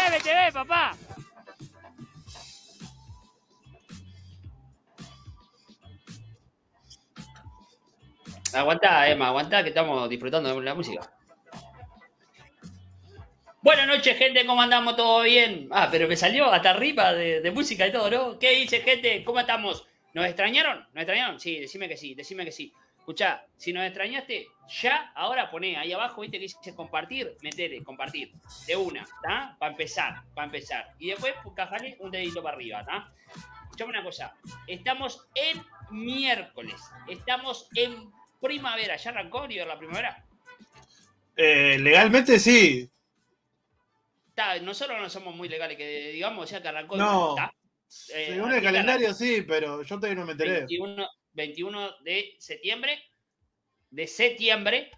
MTV, papá. Aguantá, Emma, aguantá que estamos disfrutando de la música. Buenas noches, gente, ¿cómo andamos? ¿Todo bien? Ah, pero me salió hasta arriba de música y todo, ¿no? ¿Qué dice, gente? ¿Cómo estamos? ¿Nos extrañaron? ¿Nos extrañaron? Sí, decime que sí, decime que sí. Escuchá, si nos extrañaste, ya ahora poné ahí abajo, viste que dice compartir, metele, compartir, de una, ¿está? Para empezar. Y después, cajale un dedito para arriba, ¿está? Escuchame una cosa, estamos en miércoles, estamos en primavera. ¿Ya arrancó, Oliver, la primavera? Legalmente sí. Nosotros no somos muy legales, que digamos, ya que arrancó. No, ¿Está? según el calendario sí, pero yo todavía no me enteré. 21 de septiembre. De septiembre.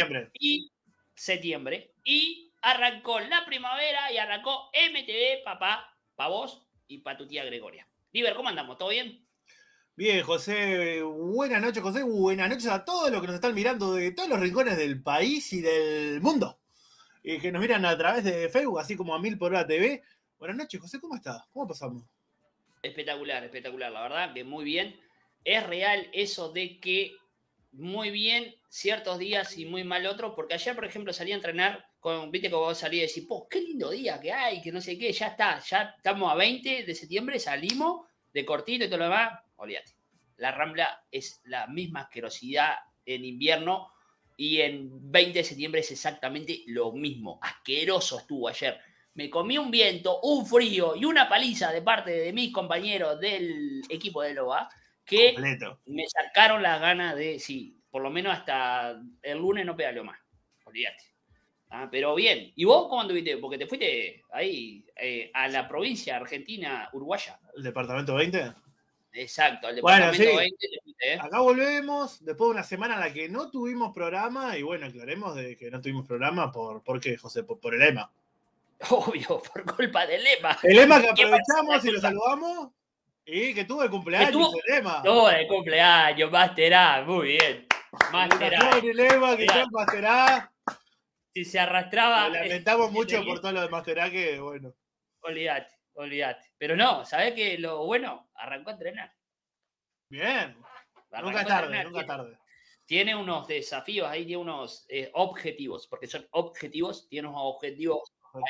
Septiembre. Y arrancó la primavera y arrancó MTV, papá, para vos y para tu tía Gregoria. Liber, ¿cómo andamos? ¿Todo bien? Bien, José. Buenas noches, José. Buenas noches a todos los que nos están mirando de todos los rincones del país y del mundo. Y que nos miran a través de Facebook, así como a 1000 por hora TV. Buenas noches, José. ¿Cómo estás? ¿Cómo pasamos? Espectacular. La verdad que muy bien. Es real eso de que muy bien ciertos días y muy mal otros, porque ayer, por ejemplo, salí a entrenar viste que vos salís y decís, qué lindo día que hay, que no sé qué, ya estamos a 20 de septiembre, salimos de cortito y todo lo demás, olvídate. La Rambla es la misma asquerosidad en invierno y en 20 de septiembre es exactamente lo mismo. Asqueroso estuvo ayer. Me comí un viento, un frío y una paliza de parte de mis compañeros del equipo de Loba que completo. Me sacaron las ganas de, sí, por lo menos hasta el lunes no pedaleo más. Olvídate. Pero bien. ¿Y vos cómo anduviste? Porque te fuiste ahí a la provincia argentina uruguaya. ¿El departamento 20? Exacto, al departamento 20 te fuiste, Acá volvemos después de una semana en la que no tuvimos programa. Y bueno, aclaremos de que no tuvimos programa ¿por qué, José? Por el EMA. Obvio, por culpa del EMA. El EMA que aprovechamos y lo saludamos. Y que tuvo el cumpleaños el EMA. Tuvo el cumpleaños, Master A, muy bien. Master A. El EMA, que ya Master A. Si se arrastraba. Lo lamentamos mucho por todo lo de Master A, que bueno. Olvídate. Pero no, ¿sabés qué? Lo bueno, arrancó a entrenar. Bien. Nunca tarde. Tiene unos desafíos ahí, tiene unos objetivos, porque son objetivos, tiene unos objetivos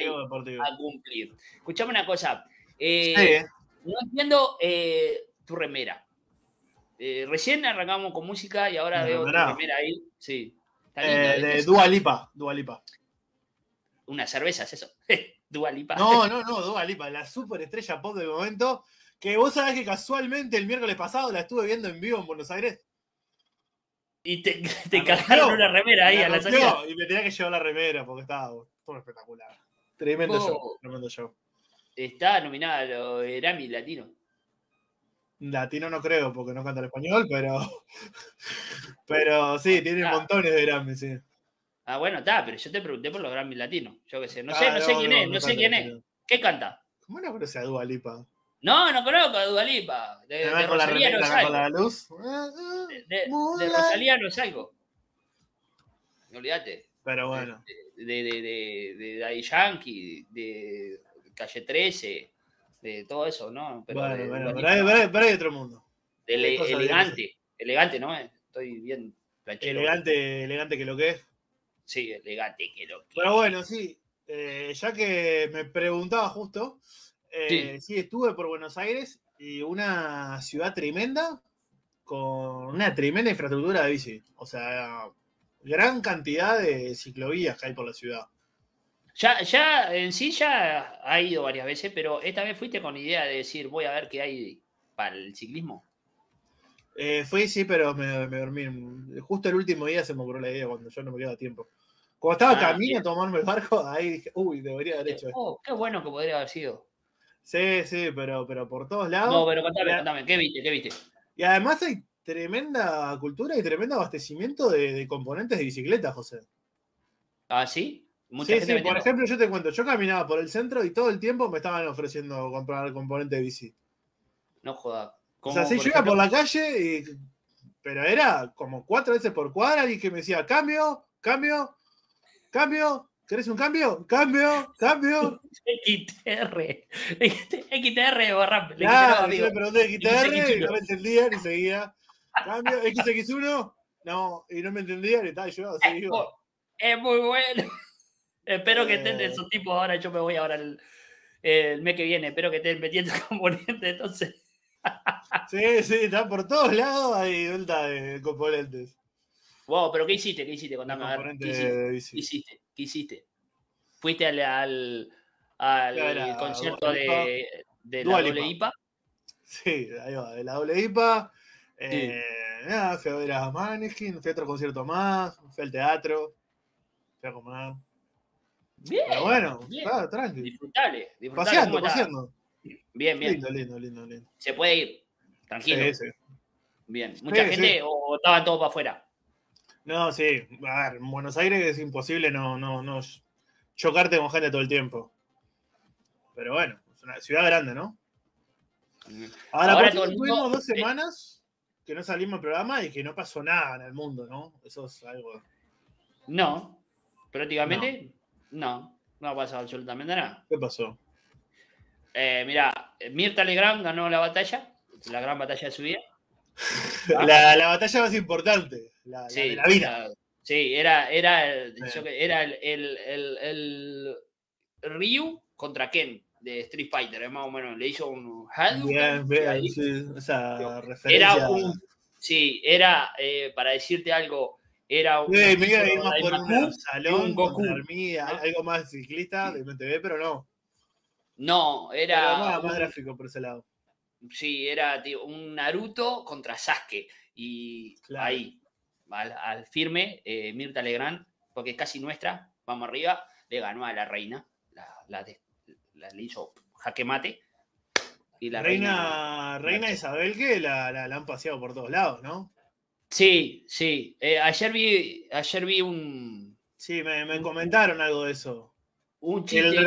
a cumplir. Escuchame una cosa. Sí. No entiendo tu remera. Recién arrancamos con música y ahora veo tu remera ahí. Sí. Está linda, de Dua Lipa. Una cerveza es eso. Dua Lipa. No, Dua Lipa, la superestrella pop del momento. Que vos sabés que casualmente el miércoles pasado la estuve viendo en vivo en Buenos Aires. Y te cagaron una remera ahí a la salida. Y me tenía que llevar la remera porque estaba todo espectacular. Tremendo show. Está nominada a los Grammy Latino. Latino no creo porque no canta en español, pero sí, tiene montones de Grammy, sí. Bueno, está, pero yo te pregunté por los Grammy Latinos. Yo qué sé, no sé quién es. ¿Qué canta? ¿Cómo no conoces a Dua Lipa? No conozco a Dua Lipa. De Rosalía no salgo. Con la luz. De Rosalía no salgo. Olvídate. Pero bueno. De Daddy Yankee, de Calle 13, de todo eso, ¿no? Pero pero hay otro mundo. Elegante, ¿no? Estoy bien planchero. Elegante que lo que es. Sí, elegante que lo que es. Pero bueno, sí. Ya que me preguntaba justo, sí, estuve por Buenos Aires y una ciudad tremenda con una tremenda infraestructura de bici. O sea, gran cantidad de ciclovías que hay por la ciudad. Ya en sí ya ha ido varias veces, pero esta vez fuiste con idea de decir, voy a ver qué hay para el ciclismo. Fui, sí, pero me dormí. Justo el último día se me ocurrió la idea cuando yo no me quedaba tiempo. Cuando estaba camino a tomarme el barco, ahí dije, debería haber hecho esto. Qué bueno que podría haber sido. Sí, pero por todos lados. No, pero contame, ¿qué viste? Y además hay tremenda cultura y tremendo abastecimiento de componentes de bicicleta, José. ¿Ah, sí? Sí, por ejemplo, yo te cuento, yo caminaba por el centro y todo el tiempo me estaban ofreciendo comprar componentes de bici. No jodas. O sea, sí, yo iba por la calle, pero era como 4 veces por cuadra y que me decía, cambio, ¿Querés un cambio? ¡Cambio! ¡Cambio! XTR, borrame. Claro, yo le pregunté XTR y no me entendían y seguía. ¿Cambio? ¿XX1? No, y no me entendían y tal, yo seguía. Es muy bueno. Espero que estén esos tipos ahora. Yo me voy ahora el mes que viene. Espero que estén metiendo componentes. Entonces. Sí, están por todos lados. Hay vuelta de componentes. Wow, pero ¿qué hiciste? ¿Qué hiciste? Contame, a ver. ¿Qué hiciste? ¿Fuiste al concierto de la doble IPA? Sí, ahí va, de la doble IPA. Nada, fui a ver a Maneskin, fui a otro concierto más, fui al teatro, fui a comer. Bien. Pero bueno, bien. Claro, tranqui. Disfrutable. Paseando. Bien. Lindo. Se puede ir, tranquilo. Sí. Bien. ¿Mucha gente o estaban todos para afuera? No, sí. A ver, en Buenos Aires es imposible no chocarte con gente todo el tiempo. Pero bueno, es una ciudad grande, ¿no? Ahora tuvimos 2 semanas que no salimos al programa y que no pasó nada en el mundo, ¿no? Eso es algo. No, prácticamente no ha pasado absolutamente nada. ¿Qué pasó? Mirá, Mirta Legrand ganó la batalla, la gran batalla de su vida. La batalla más importante, la de la vida. Sí, era el Ryu contra Ken de Street Fighter, más o menos. Le hizo un Hadouken. Bien, sí, esa referencia. Era para decirte algo, era un. Me iba a ir más por un salón, un Goku, con armía, ¿no? Algo más ciclista de MTV, pero no. No, era. Más gráfico por ese lado. Sí, era un Naruto contra Sasuke. Y claro. Ahí, al firme, Mirta Legrand, porque es casi nuestra, vamos arriba, le ganó a la reina. Le hizo jaque mate. Y la reina Isabel, que la han paseado por todos lados, ¿no? Sí. Ayer vi un. Sí, me comentaron algo de eso. Un chiste. El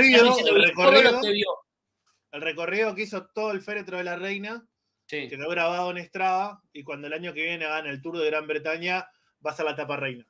recorrido que hizo todo el féretro de la reina, sí. Quedó grabado en Strava, y cuando el año que viene hagan el Tour de Gran Bretaña, va a ser la tapa reina.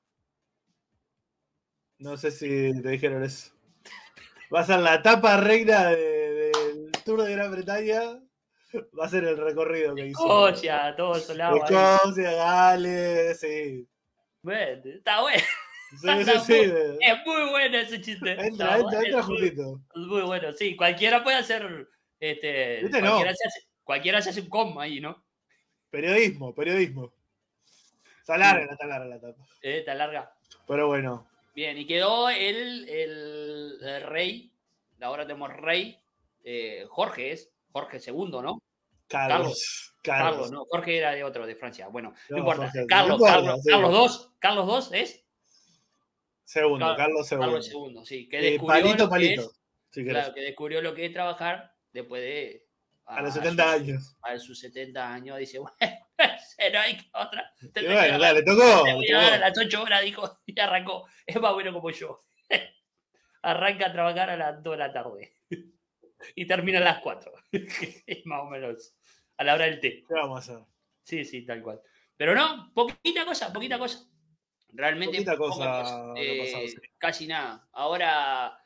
No sé si te dijeron eso. Va a ser la tapa reina del Tour de Gran Bretaña. Va a ser el recorrido que hizo. Escocia, todo solado. Escocia, Gales, sí. Bueno, está bueno. Sí. Es muy bueno ese chiste. Entra justito. Es muy bueno, sí. Cualquiera puede hacer. Cualquiera se hace un com ahí, ¿no? Periodismo. Está larga la tapa. Está larga. Pero bueno. Bien, y quedó el rey. Ahora tenemos rey. Jorge II, ¿no? Carlos. No, Jorge era de otro, de Francia. Bueno, no importa. Carlos II es. Carlos II. Carlos II, sí. Que descubrió palito. Claro, que descubrió lo que es trabajar después de. A los 70 años. A sus 70 años dice, bueno, no hay que otra. Le tocó. A las 8 horas, dijo, y arrancó. Es más bueno como yo. Arranca a trabajar a las 2 de la tarde. Y termina a las 4. Más o menos. A la hora del té. ¿Qué vamos a hacer? Sí, tal cual. Pero no, poquita cosa. Realmente poquita cosa. Casi nada. Ahora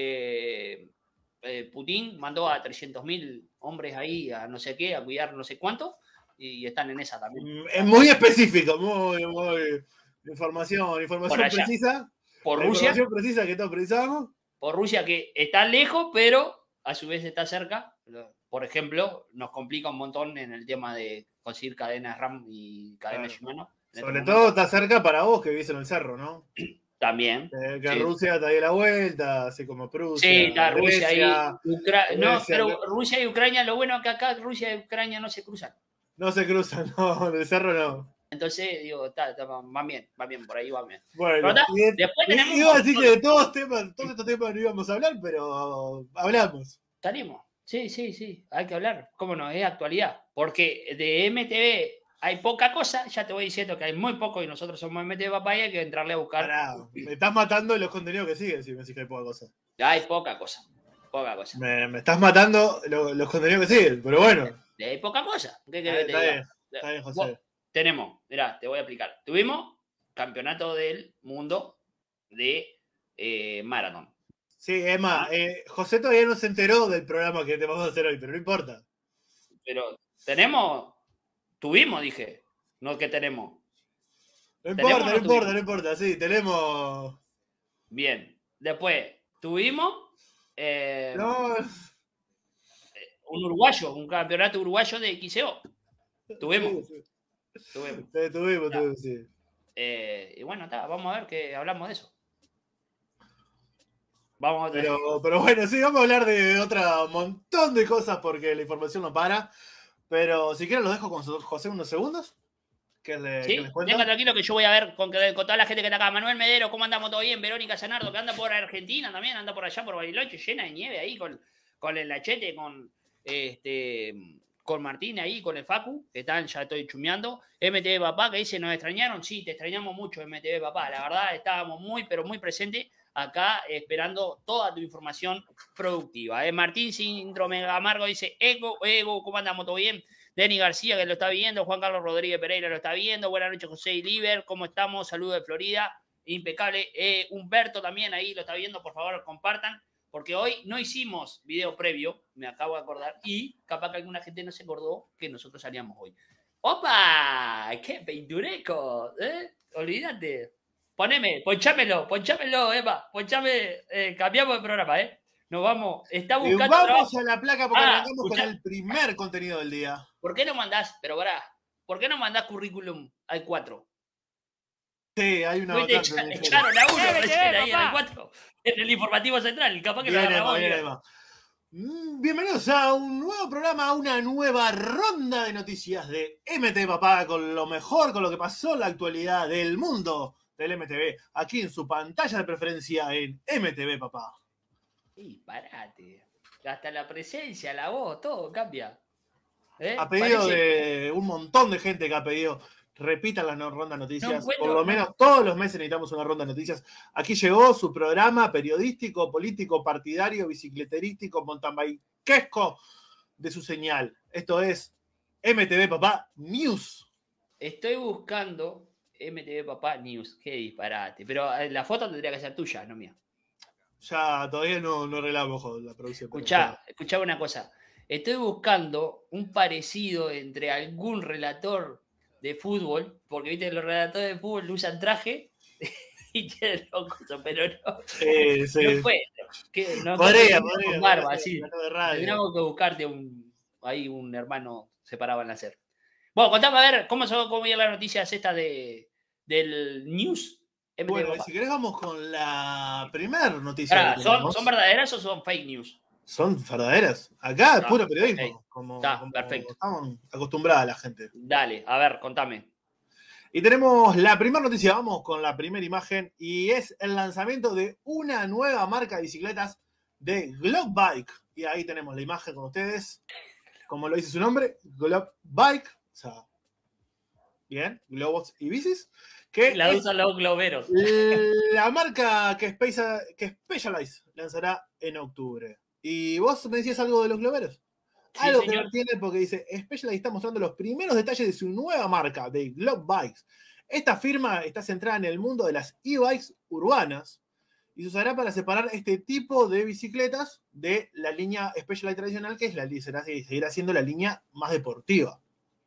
Putin mandó a 300.000 hombres ahí a no sé qué, a cuidar no sé cuánto, y están en esa también. Es muy específico, muy información precisa. Por Rusia. Información precisa que todos precisamos. Por Rusia, que está lejos, pero a su vez está cerca. Por ejemplo, nos complica un montón en el tema de conseguir cadenas RAM y cadenas Shimano. Sobre todo está cerca para vos que vivís en el cerro, ¿no? También. Que Rusia te dio la vuelta, así como Prusia. Sí, está Rusia y no, pero Rusia y Ucrania, lo bueno es que acá Rusia y Ucrania no se cruzan. No se cruzan, no, del cerro no. Entonces, digo, van bien, por ahí van bien. Bueno, después tenemos. Iba a decir que de todos estos temas no íbamos a hablar, pero hablamos. Salimos. Sí, hay que hablar. ¿Cómo no? Es actualidad. Porque de MTV hay poca cosa, ya te voy diciendo que hay muy poco y nosotros somos MTV Papaya, hay que entrarle a buscar. Pará, me estás matando los contenidos que siguen si me decís que hay poca cosa. Hay poca cosa. Me estás matando los contenidos que siguen, pero bueno. Hay poca cosa. ¿Qué querés que te diga? Está bien, José. Tenemos, mirá, te voy a explicar. Tuvimos campeonato del mundo de Marathon. Sí, Emma, José todavía no se enteró del programa que te vamos a hacer hoy, pero no importa. Pero tuvimos, dije, no que tenemos. No ¿Tenemos importa, o no no importa, tuvimos? no importa, sí, tenemos... Bien. Después, tuvimos No, un uruguayo, un campeonato uruguayo de XCO. Tuvimos. sí, sí. Tuvimos. Tuvimos, sí. Y bueno, vamos a ver que hablamos de eso. Vamos a ver. Pero bueno, sí, vamos a hablar de otro montón de cosas porque la información no para. Pero si quieren los dejo con José unos segundos. ¿Qué les cuenta? Venga, tranquilo que yo voy a ver con toda la gente que está acá. Manuel Medero, ¿cómo andamos? ¿Todo bien? Verónica Zanardo, que anda por Argentina también, anda por allá por Bariloche, llena de nieve ahí con el Lachete, con Martín ahí, con el Facu, que están, ya estoy chumeando. MTV Papá, que dice, ¿nos extrañaron? Sí, te extrañamos mucho, MTV Papá. La verdad, estábamos muy, pero muy presentes acá esperando toda tu información productiva. Martín Síndrome Amargo dice, Ego, ¿cómo andamos? ¿Todo bien? Denny García, que lo está viendo, Juan Carlos Rodríguez Pereira lo está viendo, buenas noches José Iliber, ¿cómo estamos? Saludos de Florida, impecable. Humberto también ahí lo está viendo, por favor compartan, porque hoy no hicimos video previo, me acabo de acordar, y capaz que alguna gente no se acordó que nosotros salíamos hoy. ¡Opa! ¡Qué pintureco! Olvídate. Ponchámelo, Eva, cambiamos de programa, Nos vamos, está buscando vamos trabajo. a la placa porque arrancamos con el primer contenido del día. ¿Por qué no mandás currículum al 4? Sí, hay una vacante. Echaron a uno recién ahí en el 4, en el informativo central, capaz que lo agarramos. Bienvenidos a un nuevo programa, a una nueva ronda de noticias de MTV Papá, con lo mejor, con lo que pasó en la actualidad del mundo del MTV, aquí en su pantalla de preferencia en MTV Papá. Sí, parate. Hasta la presencia, la voz, todo cambia. A pedido de un montón de gente que ha pedido, repitan la ronda de noticias. Por lo menos todos los meses necesitamos una ronda de noticias. Aquí llegó su programa periodístico, político, partidario, bicicleterístico, mountainbikesco de su señal. Esto es MTV Papá News. Estoy buscando MTV Papá News. Qué disparate. Pero la foto tendría que ser tuya, no mía. Ya todavía no arreglamos la producción. Escuchá una cosa. Estoy buscando un parecido entre algún relator de fútbol, porque viste que los relatores de fútbol usan traje y tienen locos, pero no. Sí. No encuentro. Podría. Con barba, así. Tendríamos que buscarte un hermano separado en la SER. Bueno, contame a ver cómo iban las noticias estas del news. Bueno, si querés vamos con la primera noticia. ¿Son verdaderas o son fake news? Son verdaderas. Acá es puro periodismo. Como perfecto. Estamos acostumbrada la gente. Dale, a ver, contame. Y tenemos la primera noticia, vamos con la primera imagen, y es el lanzamiento de una nueva marca de bicicletas de Globe Bike. Y ahí tenemos la imagen con ustedes, como lo dice su nombre, Globe Bike, o sea, bien, globos y bicis. Que la usan los globeros. La marca que Specialized lanzará en octubre. Y vos me decías algo de los globeros. Sí, algo señor. Que tiene porque dice, Specialized está mostrando los primeros detalles de su nueva marca, de Globe Bikes. Esta firma está centrada en el mundo de las e-bikes urbanas y se usará para separar este tipo de bicicletas de la línea Specialized tradicional, que es seguirá siendo la línea más deportiva.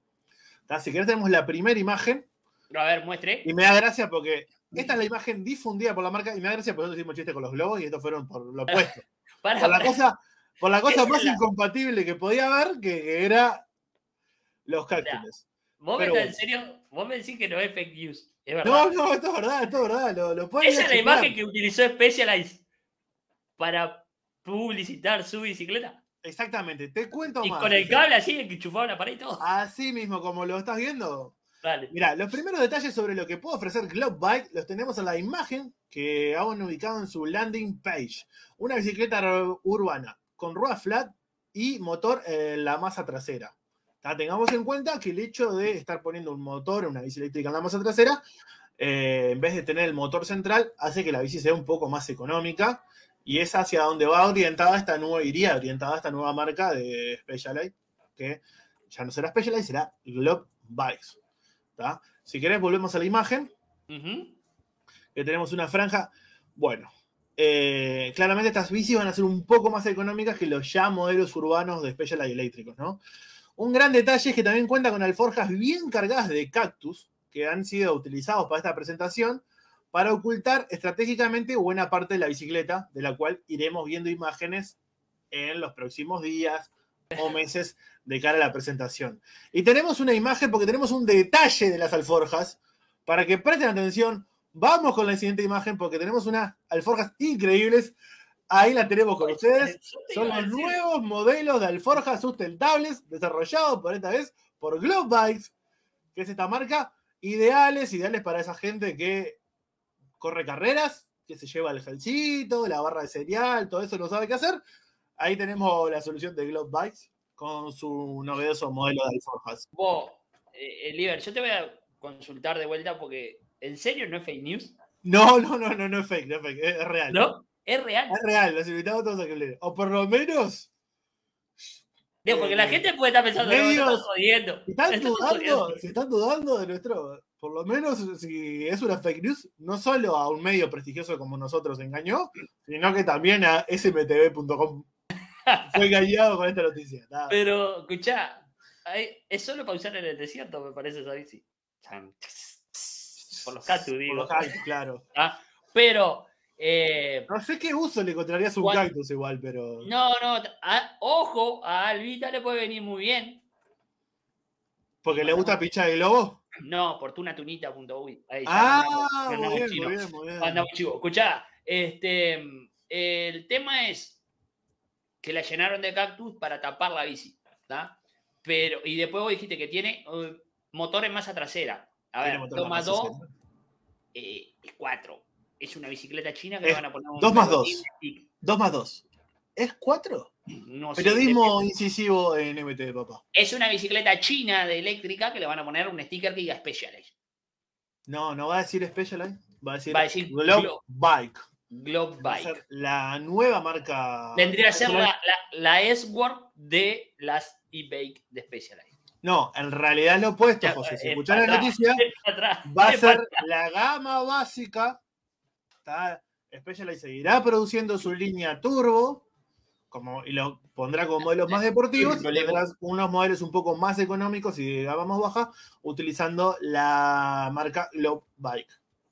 Si querés tenemos la primera imagen. A ver, muestre. Y me da gracia porque esta es la imagen difundida por la marca y me da gracia porque nosotros hicimos chistes con los globos y estos fueron por lo opuesto. Por la cosa más incompatible que podía haber, que era los cálculos. ¿Vos me estás en serio? ¿Vos me decís que no es fake news? Es verdad. No, esto es verdad. Esa es la imagen que utilizó Specialized para publicitar su bicicleta. Exactamente, te cuento más. Y con el cable así, el que chufaba la pared y todo. Así mismo, como lo estás viendo. Dale. Mirá, los primeros detalles sobre lo que puede ofrecer Globe Bike los tenemos en la imagen que han ubicado en su landing page. Una bicicleta urbana con rueda flat y motor en la masa trasera. Tengamos en cuenta que el hecho de estar poniendo un motor, una bici eléctrica en la masa trasera, en vez de tener el motor central, hace que la bici sea un poco más económica y es hacia donde iría orientada esta nueva marca de Specialized, que ya no será Specialized, será Globe Bikes. ¿Tá? Si querés volvemos a la imagen, que tenemos una franja. Bueno, claramente estas bicis van a ser un poco más económicas que los ya modelos urbanos de Specialized eléctricos, ¿no? Un gran detalle es que también cuenta con alforjas bien cargadas de cactus que han sido utilizados para esta presentación para ocultar estratégicamente buena parte de la bicicleta, de la cual iremos viendo imágenes en los próximos días o meses de cara a la presentación. Y tenemos una imagen porque tenemos un detalle de las alforjas para que presten atención. Vamos con la siguiente imagen porque tenemos unas alforjas increíbles. Ahí la tenemos con ustedes. Son los nuevos modelos de alforjas sustentables desarrollados por esta vez por Globe Bikes, que es esta marca, ideales para esa gente que corre carreras, que se lleva el gelcito, la barra de cereal, todo eso no sabe qué hacer. Ahí tenemos la solución de Globe Bikes con su novedoso modelo de alforjas. Vos, Liber, yo te voy a consultar de vuelta porque ¿en serio no es fake news? No es fake, es real. ¿No? ¿Es real? Es real, los invitamos todos a que leen. O por lo menos... Digo, porque la gente puede estar pensando, medios, no, estás jodiendo. Si están dudando de nuestro... Por lo menos, si es una fake news, no solo a un medio prestigioso como nosotros engañó, sino que también a smtv.com fue engañado con esta noticia. Nada. Pero, escuchá, es solo para usar en el desierto, me parece esa bici. Por los cactus, digo. Por los cactus, claro. Pero... no sé qué uso le encontrarías un cactus igual, pero... No, ojo, a Albita le puede venir muy bien. ¿Porque le gusta pichar el globo? No, por tunatunita.uy. Muy bien. Andamos chivo. Escuchá, el tema es que la llenaron de cactus para tapar la bici, ¿tá? Pero, y después vos dijiste que tiene motor en masa trasera. A ver, toma 2, es 4. Es una bicicleta china que le van a poner un 2 más 2. 2 más 2. ¿Es 4? No sé. Periodismo incisivo en MT, papá. Es una bicicleta china de eléctrica que le van a poner un sticker que diga Specialized. No va a decir Specialized. Va a decir Globe Bike. Globe Va a ser la nueva marca. Vendría a ser la S-Word de las e-bike de Specialized. No, en realidad es lo opuesto, José. Si escuchás la noticia, va a ser la gama básica. Specialized seguirá produciendo su línea turbo y lo pondrá como modelos más deportivos, tendrá unos modelos un poco más económicos y de gama más baja utilizando la marca Globe Bike.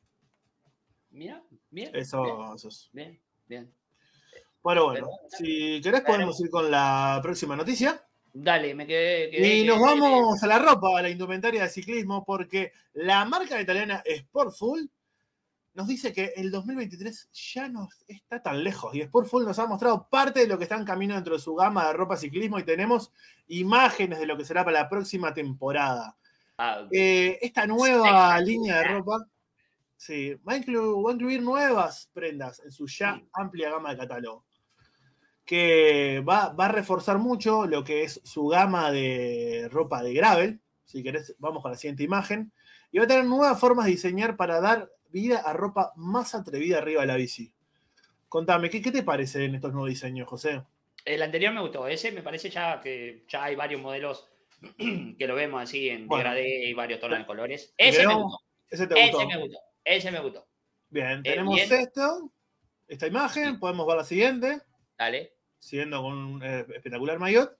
Mira, bien. Eso es. Bien. Bueno, si querés podemos ir con la próxima noticia. Dale, me quedé. Y nos vamos a la ropa, a la indumentaria de ciclismo, porque la marca italiana Sportful nos dice que el 2023 ya no está tan lejos. Y Sportful nos ha mostrado parte de lo que está en camino dentro de su gama de ropa ciclismo y tenemos imágenes de lo que será para la próxima temporada. Esta nueva línea de ropa va a incluir nuevas prendas en su ya amplia gama de catálogo. Que va a reforzar mucho lo que es su gama de ropa de gravel. Si querés, vamos con la siguiente imagen. Y va a tener nuevas formas de diseñar para dar vida a ropa más atrevida arriba de la bici. Contame, ¿qué te parece en estos nuevos diseños, José? El anterior me gustó. Ese me parece ya que ya hay varios modelos que lo vemos así en degradé y varios tonos de colores. Ese me gustó. Ese me gustó. Bien, tenemos esta imagen. Sí. Podemos ver la siguiente. Dale. Siguiendo con un espectacular maillot.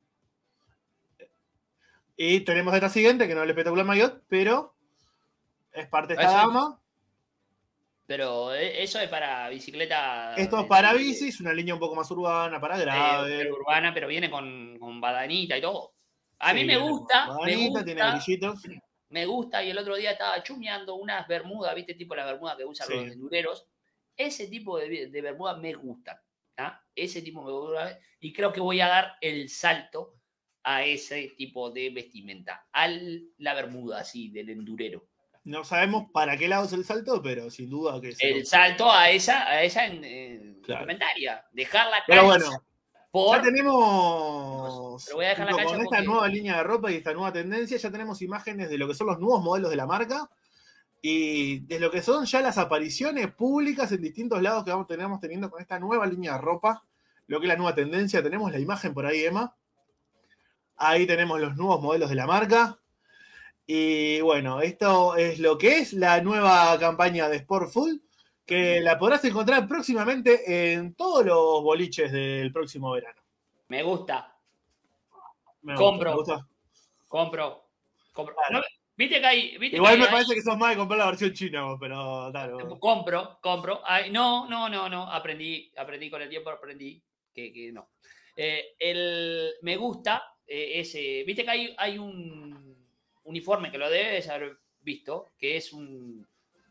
Y tenemos esta siguiente, que no es el espectacular maillot, pero es parte de esta gama. Pero eso es para bicicleta. Esto es para bici, es una línea un poco más urbana, para gravel. Urbana, pero viene con badanita y todo. A mí me gusta. Badanita, tiene brillitos. Me gusta, y el otro día estaba chumeando unas bermudas, ¿viste? Tipo las bermudas que usan los endureros. Ese tipo de bermudas me gustan. Ese tipo me gusta. Y creo que voy a dar el salto a ese tipo de vestimenta. A la bermuda, así, del endurero. No sabemos para qué lado es el salto, pero sin duda que es. El salto a esa complementaria. Dejar la cancha. Pero bueno, ya tenemos. Pero voy a dejar la cancha con esta nueva línea de ropa y esta nueva tendencia, ya tenemos imágenes de lo que son los nuevos modelos de la marca y de lo que son ya las apariciones públicas en distintos lados que tenemos teniendo con esta nueva línea de ropa. Lo que es la nueva tendencia. Tenemos la imagen por ahí, Emma. Ahí tenemos los nuevos modelos de la marca. Y bueno, esto es lo que es la nueva campaña de Sportful, que la podrás encontrar próximamente en todos los boliches del próximo verano. Me gusta. Me Compro. gusta. Compro. Claro. No, ¿viste que hay? Igual me parece que sos más de comprar la versión china, pero claro. Compro. Ay, no. Aprendí con el tiempo, aprendí que no. Me gusta ese. ¿Viste que hay un uniforme que lo debes haber visto? Que es un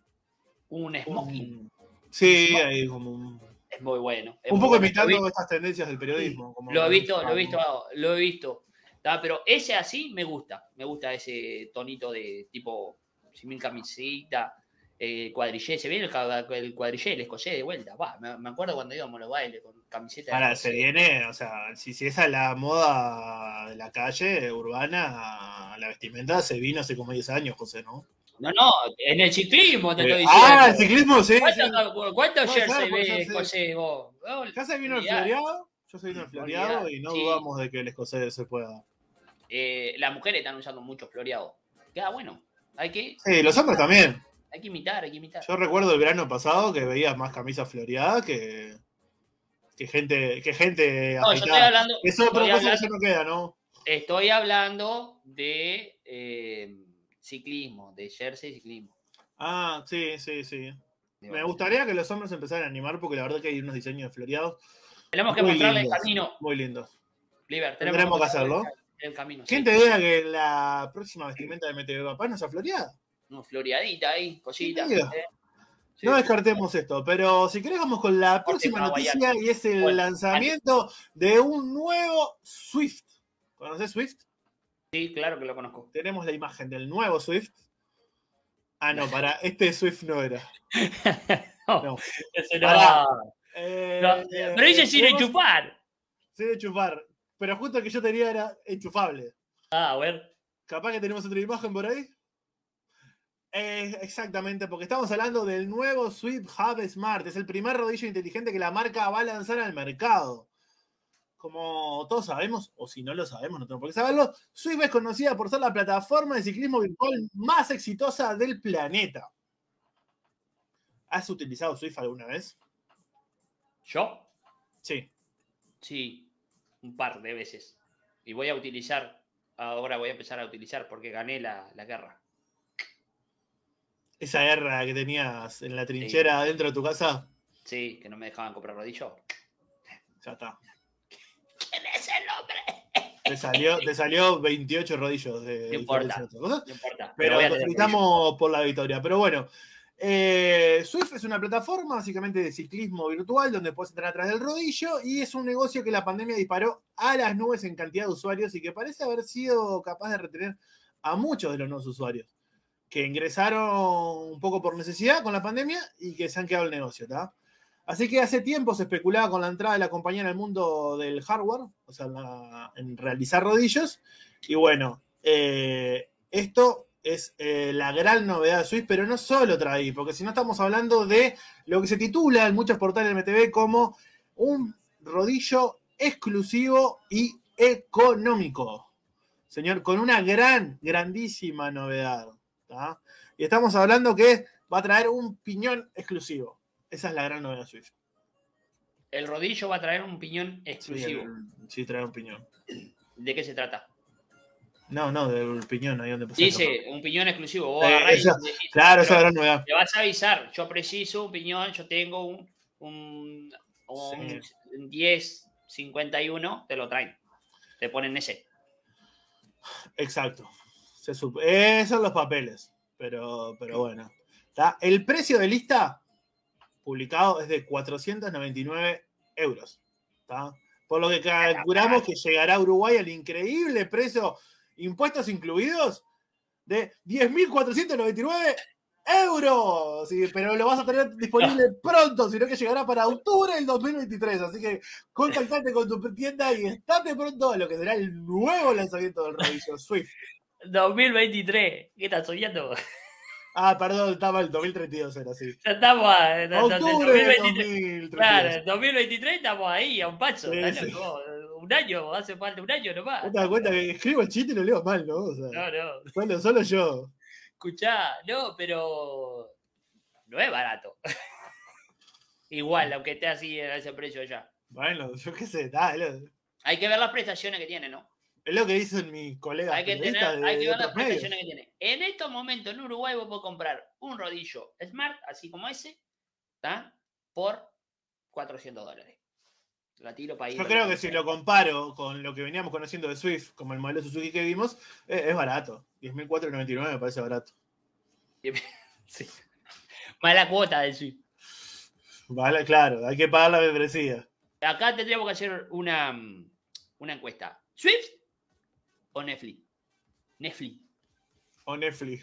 smoking. Sí, hay como un... Es muy bueno. Un poco imitando estas tendencias del periodismo. Como lo he visto. Pero ese así me gusta ese tonito de tipo sin camiseta, cuadrillé. Se viene el cuadrillé, el escocés de vuelta. Me acuerdo cuando íbamos a los bailes con camiseta. Ahora se viene, o sea, si esa es la moda de la calle urbana, la vestimenta se vino hace como 10 años, José, ¿no? No, en el ciclismo te estoy diciendo. El ciclismo, sí. ¿Cuántos jerseys ves escocés vos? Ya se vino el floreado. Yo soy el floreado y no dudamos de que el escocés se pueda. Las mujeres están usando mucho floreado. Queda bueno. Sí, los hombres también. Hay que imitar. Yo recuerdo el verano pasado que veía más camisas floreadas que gente no, yo estoy hablando. Es otra cosa que ya no queda, ¿no? Estoy hablando de ciclismo, de jersey ciclismo. Ah, sí. Me gustaría que los hombres empezaran a animar porque la verdad que hay unos diseños de floreados. Tenemos que mostrarle el camino. Muy lindos. Liber, tendremos que hacerlo. El camino. ¿Quién te diga que la próxima vestimenta de MTV Papá no sea floreada? No, floreadita ahí, cosita. No descartemos esto, pero si querés vamos con la próxima noticia y es el lanzamiento de un nuevo Swift. ¿Conoces Swift? Sí, claro que lo conozco. Tenemos la imagen del nuevo Swift. Ah, no, este Swift no era. No. Ese no. Pero dice sin enchufar. Sin enchufar. Pero justo el que yo tenía era enchufable. A ver. Capaz que tenemos otra imagen por ahí. Exactamente, porque estamos hablando del nuevo Swift Hub Smart. Es el primer rodillo inteligente que la marca va a lanzar al mercado. Como todos sabemos, o si no lo sabemos, no tenemos por qué saberlo, Swift es conocida por ser la plataforma de ciclismo virtual más exitosa del planeta. ¿Has utilizado Swift alguna vez? ¿Yo? Sí. Sí, un par de veces. Y ahora voy a empezar a utilizar porque gané la guerra. Esa guerra que tenías en la trinchera dentro de tu casa. Sí, que no me dejaban comprar rodillo. Ya está. ¿Quién es el hombre? Te salió 28 rodillos de no importa. Pero te felicitamos por la victoria. Pero bueno, Swift es una plataforma básicamente de ciclismo virtual donde puedes entrar atrás del rodillo y es un negocio que la pandemia disparó a las nubes en cantidad de usuarios y que parece haber sido capaz de retener a muchos de los nuevos usuarios que ingresaron un poco por necesidad con la pandemia y que se han quedado el negocio, ¿tá? Así que hace tiempo se especulaba con la entrada de la compañía en el mundo del hardware, o sea, en realizar rodillos. Y bueno, esto es la gran novedad de Swift, pero no solo trae, porque si no estamos hablando de lo que se titula en muchos portales de MTV como un rodillo exclusivo y económico. Señor, con una grandísima novedad. ¿Tá? Y estamos hablando que va a traer un piñón exclusivo. Esa es la gran novedad de Swift. El rodillo va a traer un piñón exclusivo. Sí, trae un piñón. ¿De qué se trata? No, del piñón, ahí donde pasó. Dice, un piñón exclusivo. Vos claro, esa es la gran novedad. Te vas a avisar, yo preciso un piñón, yo tengo un 1051, te lo traen. Te ponen ese. Exacto. Esos son los papeles. Pero bueno. ¿Tá? El precio de lista publicado es de 499 euros. ¿Tá? Por lo que calculamos que llegará a Uruguay al increíble precio, impuestos incluidos, de 10.499 euros. Sí, pero lo vas a tener disponible pronto, sino que llegará para octubre del 2023. Así que contactate con tu tienda y estate pronto a lo que será el nuevo lanzamiento del rodillo Swift. 2023, ¿qué estás soñando? Ah, perdón, estaba el 2032, era así. Ya estamos octubre del 2023. Claro, 2023 estamos ahí, a un paso. Sí. Un año, hace falta un año nomás. ¿Te das cuenta que escribo el chiste y lo leo mal, no? O sea, no. Solo yo. Escuchá, no, pero no es barato. Igual, aunque esté así a ese precio ya. Bueno, yo qué sé, dale. Hay que ver las prestaciones que tiene, ¿no? Es lo que dicen mis colegas Hay que periodistas ver de las otros prestaciones medios. que tiene. En estos momentos en Uruguay vos podés comprar un rodillo Smart, así como ese, ¿tá? Por $400. La tiro para Yo irlo. creo que si lo comparo con lo que veníamos conociendo de Swift, como el modelo Suzuki que vimos, es barato. 10.499 me parece barato. Sí. Mala cuota del Swift. Vale, claro, hay que pagar la membresía. Acá tendríamos que hacer una encuesta. ¿Swift o Netflix? Netflix. O Netflix.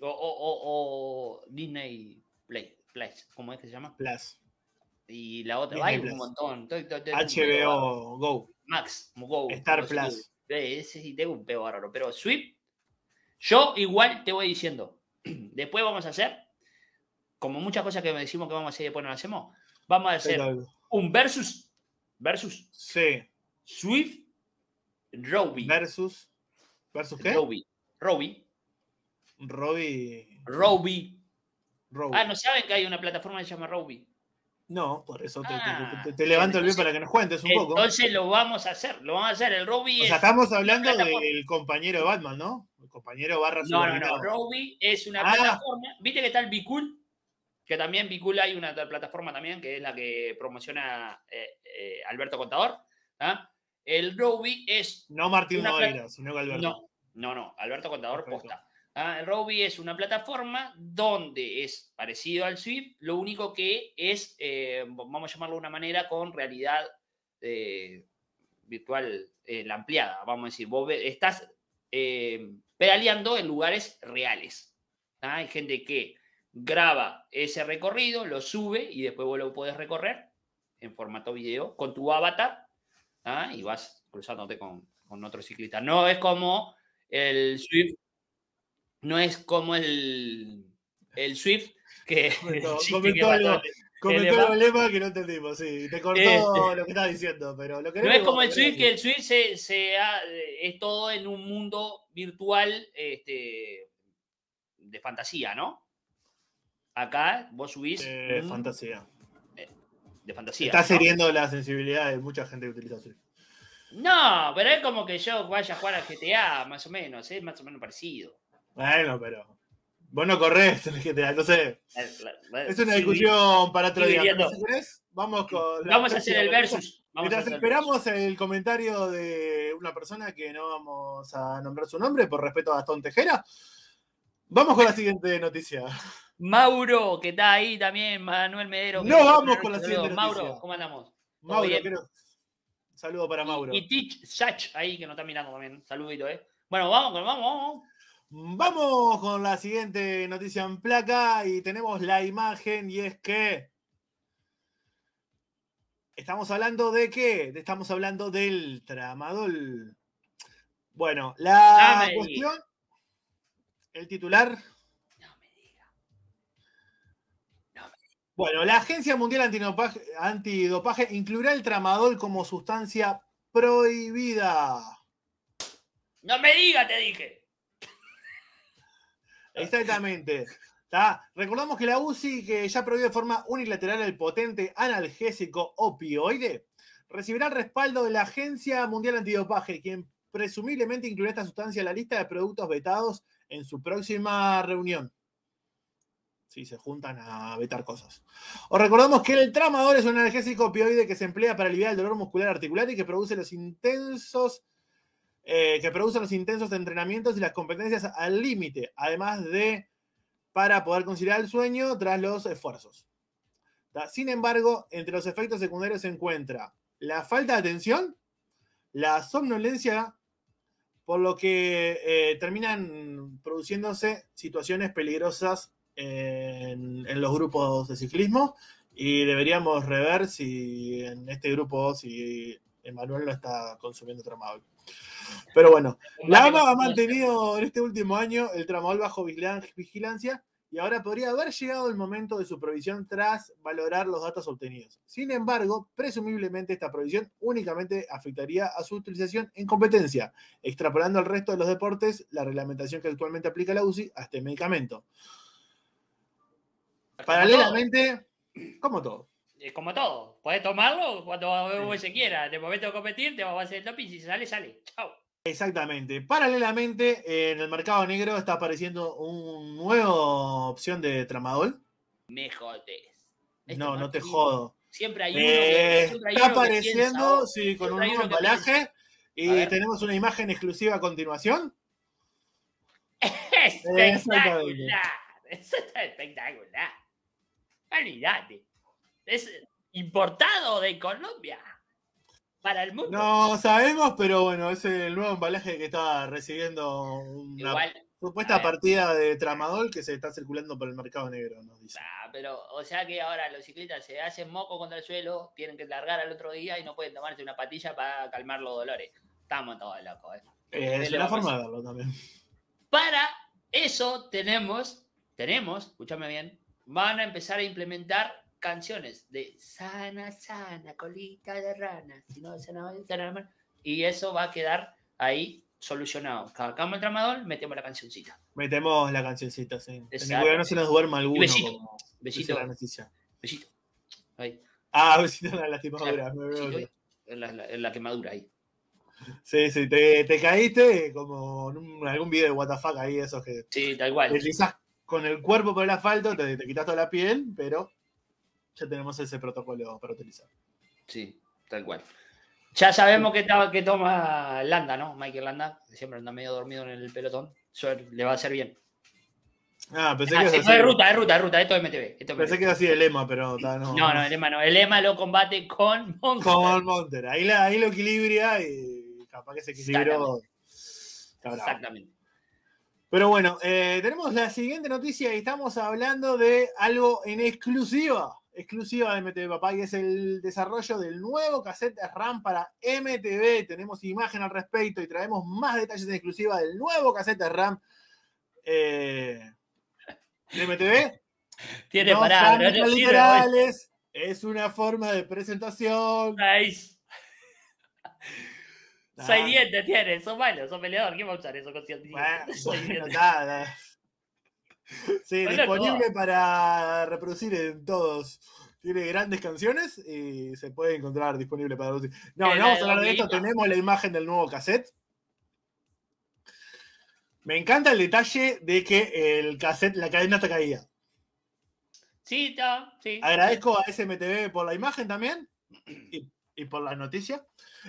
O Disney Plus. ¿Cómo es que se llama? Plus. Y la otra. Disney Hay Plus. un montón. HBO Go. Max, Go. Star Plus. Ese sí tengo un peo bárbaro. Pero Swift, yo igual te voy diciendo. Después vamos a hacer, como muchas cosas que decimos que vamos a hacer y después no lo hacemos, vamos a hacer un versus. Sí. Swift, Robbie. ¿Versus qué? Robbie. Ah, ¿no saben que hay una plataforma que se llama Robbie? No, por eso te levanto el pie para que nos cuentes un poco. Entonces lo vamos a hacer. El Robbie o sea, estamos hablando del compañero de Batman, ¿no? El compañero barra No. Robbie es una plataforma. ¿Viste que está el Bicool? Que también Bicool hay una plataforma también que es la que promociona Alberto Contador. ¿Ah? El Robbie es... No Martín Nogueira, sino que Alberto. No. Alberto Contador posta. El Robbie es una plataforma donde es parecido al Swift, lo único que es, vamos a llamarlo de una manera, con realidad virtual la ampliada. Vamos a decir, vos estás pedaleando en lugares reales. Hay gente que graba ese recorrido, lo sube y después vos lo podés recorrer en formato video con tu avatar y vas cruzándote con otros ciclistas. No es como el Swift. No es como el Swift que comentó el lema que no entendimos, sí, te cortó lo que estás diciendo, pero lo no es como el Swift, que el Swift es todo en un mundo virtual de fantasía, ¿no? Acá vos subís fantasía. De fantasía. Estás hiriendo la sensibilidad de mucha gente que utiliza Swift. No, pero es como que yo vaya a jugar al GTA, más o menos, es más o menos parecido. Bueno, pero vos no corres en el GTA, no sé. Es una discusión para otro día. Pero si querés, vamos a hacer el versus. Mientras esperamos el comentario de una persona que no vamos a nombrar su nombre por respeto a Gastón Tejera, vamos con la siguiente noticia. Mauro, que está ahí también, Manuel Medero. No vamos con la siguiente noticia. Mauro, ¿cómo andamos? Mauro, saludo para Mauro. Y Teach Sach ahí, que nos está mirando también. Saludito, Bueno, vamos. Vamos con la siguiente noticia en placa y tenemos la imagen y es que estamos hablando de qué? Estamos hablando del tramadol. Bueno, la cuestión, el titular. No me diga. Bueno, la Agencia Mundial Antidopaje incluirá el tramadol como sustancia prohibida. No me diga, te dije. Exactamente. Recordamos que la UCI, que ya prohíbe de forma unilateral el potente analgésico opioide, recibirá el respaldo de la Agencia Mundial Antidopaje, quien presumiblemente incluirá esta sustancia en la lista de productos vetados en su próxima reunión. Sí, se juntan a vetar cosas. Os recordamos que el tramadol es un analgésico opioide que se emplea para aliviar el dolor muscular articular y que produce los intensos entrenamientos y las competencias al límite, además de para poder conciliar el sueño tras los esfuerzos. Sin embargo, entre los efectos secundarios se encuentra la falta de atención, la somnolencia, por lo que terminan produciéndose situaciones peligrosas en los grupos de ciclismo y deberíamos rever si en este grupo, si Emanuel no está consumiendo tramadol. Pero bueno, la AMA ha mantenido en este último año el tramadol bajo vigilancia y ahora podría haber llegado el momento de su provisión tras valorar los datos obtenidos. Sin embargo, presumiblemente esta provisión únicamente afectaría a su utilización en competencia, extrapolando al resto de los deportes la reglamentación que actualmente aplica la UCI a este medicamento. Paralelamente, como todo. Es como todo. Podés tomarlo cuando se quiera. En el momento de competir, te vas a hacer el doping. Si sale, sale. Chao. Exactamente. Paralelamente, en el mercado negro está apareciendo una nueva opción de tramadol. Me jodes. No te jodo. Siempre hay uno que. Está apareciendo, sí, con un nuevo embalaje. Y tenemos una imagen exclusiva a continuación. Espectacular. Eso está espectacular. Olvídate. Es importado de Colombia. Para el mundo. No sabemos, pero bueno, es el nuevo embalaje que está recibiendo una supuesta partida de tramadol que se está circulando por el mercado negro, nos dice. Pero, o sea que ahora los ciclistas se hacen moco contra el suelo, tienen que largar al otro día y no pueden tomarse una patilla para calmar los dolores. Estamos todos locos, es una forma de verlo también. Para eso tenemos, escúchame bien, van a empezar a implementar canciones de sana, sana, colita de rana, si no, sana, y eso va a quedar ahí solucionado. Sacamos el tramadol, metemos la cancioncita. Metemos la cancioncita, sí. No se nos duerma alguno. Besito. Como besito. La noticia. Besito. Ahí. Besito en la lastimadura. En la quemadura ahí. Sí, te caíste como en algún video de WTF ahí, esos que. Sí, tal cual. Deslizás con el cuerpo por el asfalto, te quitas toda la piel, pero ya tenemos ese protocolo para utilizar. Sí, tal cual. Ya sabemos que toma Landa, ¿no? Michael Landa, que siempre anda medio dormido en el pelotón. Eso le va a hacer bien. Pensé que sí, es ruta. Esto es MTV. Pensé que era así el lema, pero no. No, el lema no. El lema lo combate con Monster. Con Monster. Ahí lo equilibra y capaz que se equilibró. Exactamente. Pero bueno, tenemos la siguiente noticia y estamos hablando de algo en exclusiva de MTV Papá, y es el desarrollo del nuevo cassette RAM para MTV. Tenemos imagen al respecto y traemos más detalles en exclusiva del nuevo cassette RAM de MTV. Tiene palabras literales, es una forma de presentación. Nice. 6 dientes tiene, son malos, son peleadores. ¿Quién va a usar eso con 100 dientes? Bueno, nada. Sí, disponible para reproducir en todos. Tiene grandes canciones y se puede encontrar disponible para reproducir. No vamos a hablar de esto. Tenemos la imagen del nuevo cassette. Me encanta el detalle de que el cassette, la cadena está caída. Sí, está, sí. Agradezco a SMTV por la imagen también y por la noticia.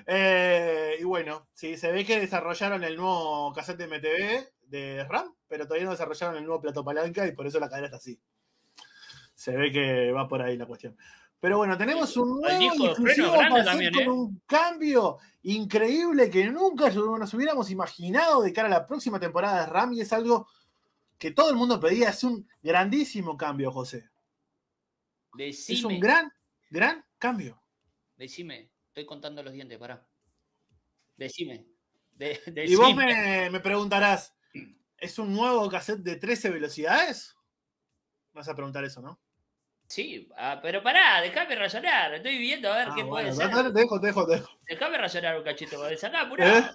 Y bueno, sí, se ve que desarrollaron el nuevo cassette de MTV de RAM, pero todavía no desarrollaron el nuevo plato palanca y por eso la cadena está así. Se ve que va por ahí la cuestión. Pero bueno, tenemos un nuevo exclusivo cassette con un cambio increíble que nunca nos hubiéramos imaginado de cara a la próxima temporada de RAM, y es algo que todo el mundo pedía. Es un grandísimo cambio, José. Decime. Es un gran cambio. Decime, estoy contando los dientes, pará. Decime. Y vos me preguntarás, ¿es un nuevo cassette de 13 velocidades? Vas a preguntar eso, ¿no? Sí, pero pará, déjame razonar. Estoy viendo a ver qué puede ser. Te dejo. Déjame razonar un cachito. Sacá, apurá.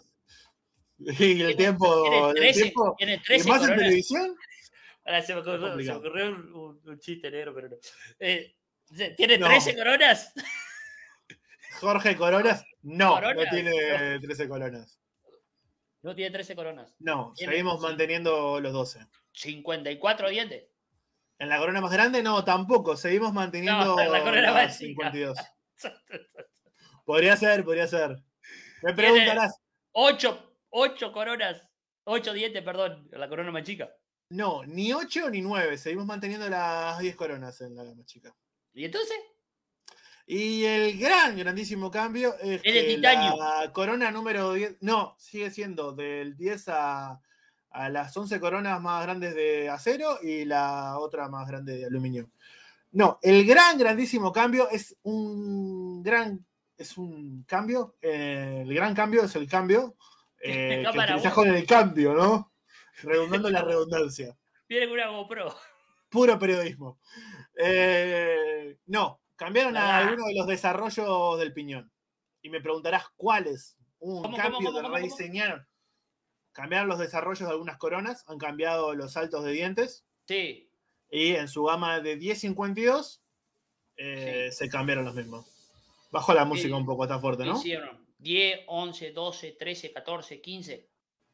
Y el tiempo. ¿Tiene 13 ¿Y más coronas? en televisión? Ahora se me ocurrió un chiste negro, pero no. ¿Tiene 13 coronas? Jorge Coronas, no tiene 13 coronas. No tiene 13 coronas. No, seguimos manteniendo los 12. 54 dientes. En la corona más grande, no, tampoco. Seguimos manteniendo la corona más 52. Podría ser. Me preguntarás. 8 coronas. 8 dientes, perdón. La corona más chica. No, ni 8 ni 9. Seguimos manteniendo las 10 coronas en la más chica. ¿Y entonces? Y el grandísimo cambio es que la corona número 10, no, sigue siendo del 10 a las 11 coronas más grandes de acero y la otra más grande de aluminio. No, el grandísimo cambio es un cambio. El gran cambio es el cambio que utilizás con el cambio, ¿no? Redundando la redundancia. Tiene una GoPro. Puro periodismo. No. Cambiaron a algunos de los desarrollos del piñón. Y me preguntarás cuáles. Un cambio de rediseñaron. Cambiaron los desarrollos de algunas coronas. Han cambiado los saltos de dientes. Sí. Y en su gama de 1052 se cambiaron los mismos. Bajo la música un poco, está fuerte, ¿no? Hicieron 10, 11, 12, 13, 14, 15.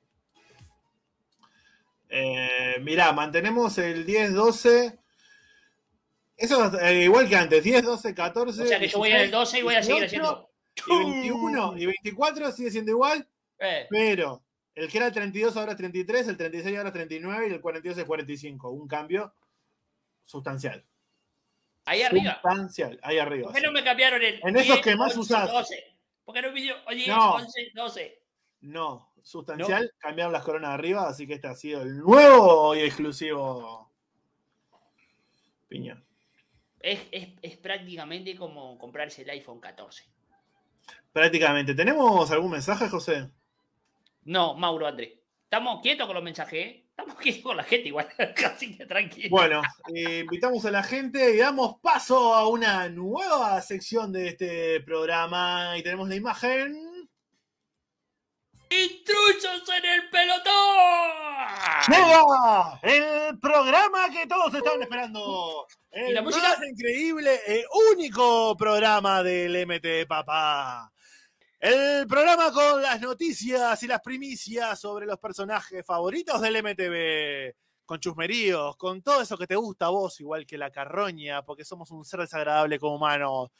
Mirá, mantenemos el 10, 12. Eso igual que antes, 10, 12, 14. O sea que yo voy en el 12 y voy a seguir haciendo. Y 21 y 24 sigue siendo igual, pero el que era 32 ahora es 33, el 36 ahora es 39 y el 42 es 45. Un cambio sustancial. Ahí arriba. Sustancial, ahí arriba. ¿Por qué no me cambiaron el en 10, esos que más 11, usás? 12. ¿Por qué no me dio 10, no, 11, 12? No, sustancial, ¿no? Cambiaron las coronas de arriba, así que este ha sido el nuevo y exclusivo piñón. Es prácticamente como comprarse el iPhone 14. Prácticamente. ¿Tenemos algún mensaje, José? No, Mauro Andrés. Estamos quietos con los mensajes, ¿eh? Estamos quietos con la gente igual, casi que tranquilo. Bueno, invitamos a la gente y damos paso a una nueva sección de este programa. Y tenemos la imagen. ¡Intrusos en el pelotón! ¡Llega el programa que todos estaban esperando! El ¿Y la música? Más increíble e único programa del MT Papá. El programa con las noticias y las primicias sobre los personajes favoritos del MTV. Con chusmeríos, con todo eso que te gusta a vos, igual que la carroña, porque somos un ser desagradable como humanos.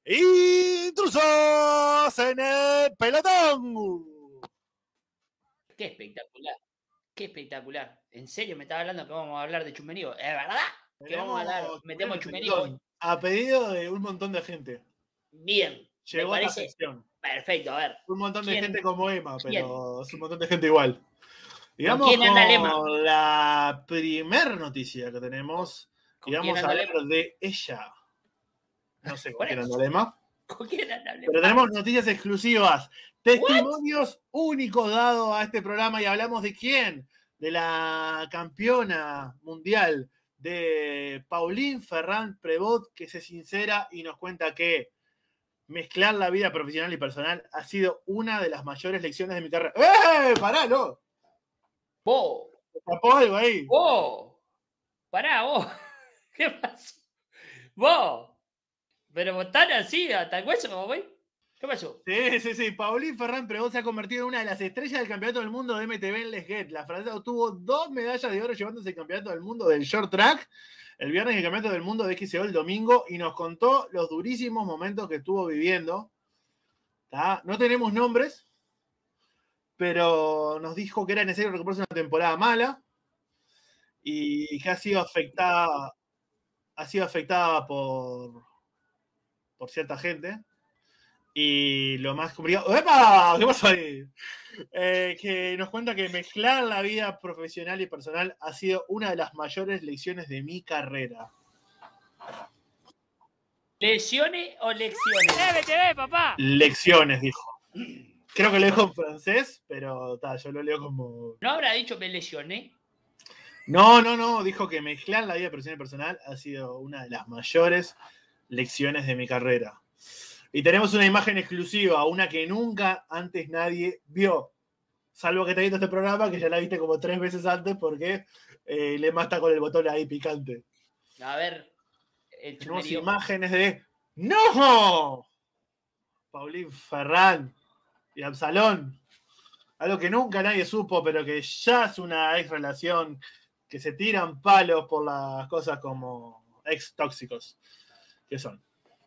¡Intrusos en el pelotón! ¡Qué espectacular! ¡Qué espectacular! ¿En serio me estaba hablando que vamos a hablar de chusmerío? ¿Es verdad? Que vamos a hablar, metemos chusmerío. A pedido de un montón de gente. Bien. Llegó a la sección. Perfecto, a ver. Un montón de gente como Emma, pero es un montón de gente igual. Digamos ¿Quién anda el Emma? La primera noticia que tenemos. Y vamos a hablar de ella. No sé con quién anda el Emma. ¿Con quién anda el Emma? Pero tenemos noticias exclusivas. Testimonios únicos dados a este programa. Y hablamos de quién. De la campeona mundial de Pauline Ferrand-Prévot, que se sincera y nos cuenta que mezclar la vida profesional y personal ha sido una de las mayores lecciones de mi carrera. ¡Pará, no! ¡Vos! ¿Te tapó algo ahí? ¡Vos! ¡Pará, vos! ¿Qué pasó? ¡Vos! Pero vos tan así, hasta el hueso como voy. ¿Qué pasó? Sí. Pauline Ferrand-Prévot se ha convertido en una de las estrellas del campeonato del mundo de MTV en Les Get. La francesa obtuvo 2 medallas de oro llevándose el campeonato del mundo del short track el viernes y el campeonato del mundo de XCO el domingo y nos contó los durísimos momentos que estuvo viviendo. ¿Tá? No tenemos nombres, pero nos dijo que era necesario recuperarse una temporada mala y que ha sido afectada por cierta gente. Y lo más complicado... ¡Epa! ¿Qué pasó ahí? Que nos cuenta que mezclar la vida profesional y personal ha sido una de las mayores lecciones de mi carrera. ¿Lesiones o lecciones? ¡MTV, papá! Lecciones, dijo. Creo que lo dijo en francés, pero yo lo leo como... ¿No habrá dicho me lesioné? No. Dijo que mezclar la vida profesional y personal ha sido una de las mayores lecciones de mi carrera. Y tenemos una imagen exclusiva, una que nunca antes nadie vio. Salvo que te visto este programa, que ya la viste como 3 veces antes, porque le mata con el botón ahí picante. A ver. Tenemos imágenes de... ¡No! Pauline Ferrand y Absalón. Algo que nunca nadie supo, pero que ya es una ex relación, que se tiran palos por las cosas como ex tóxicos. ¿Qué son?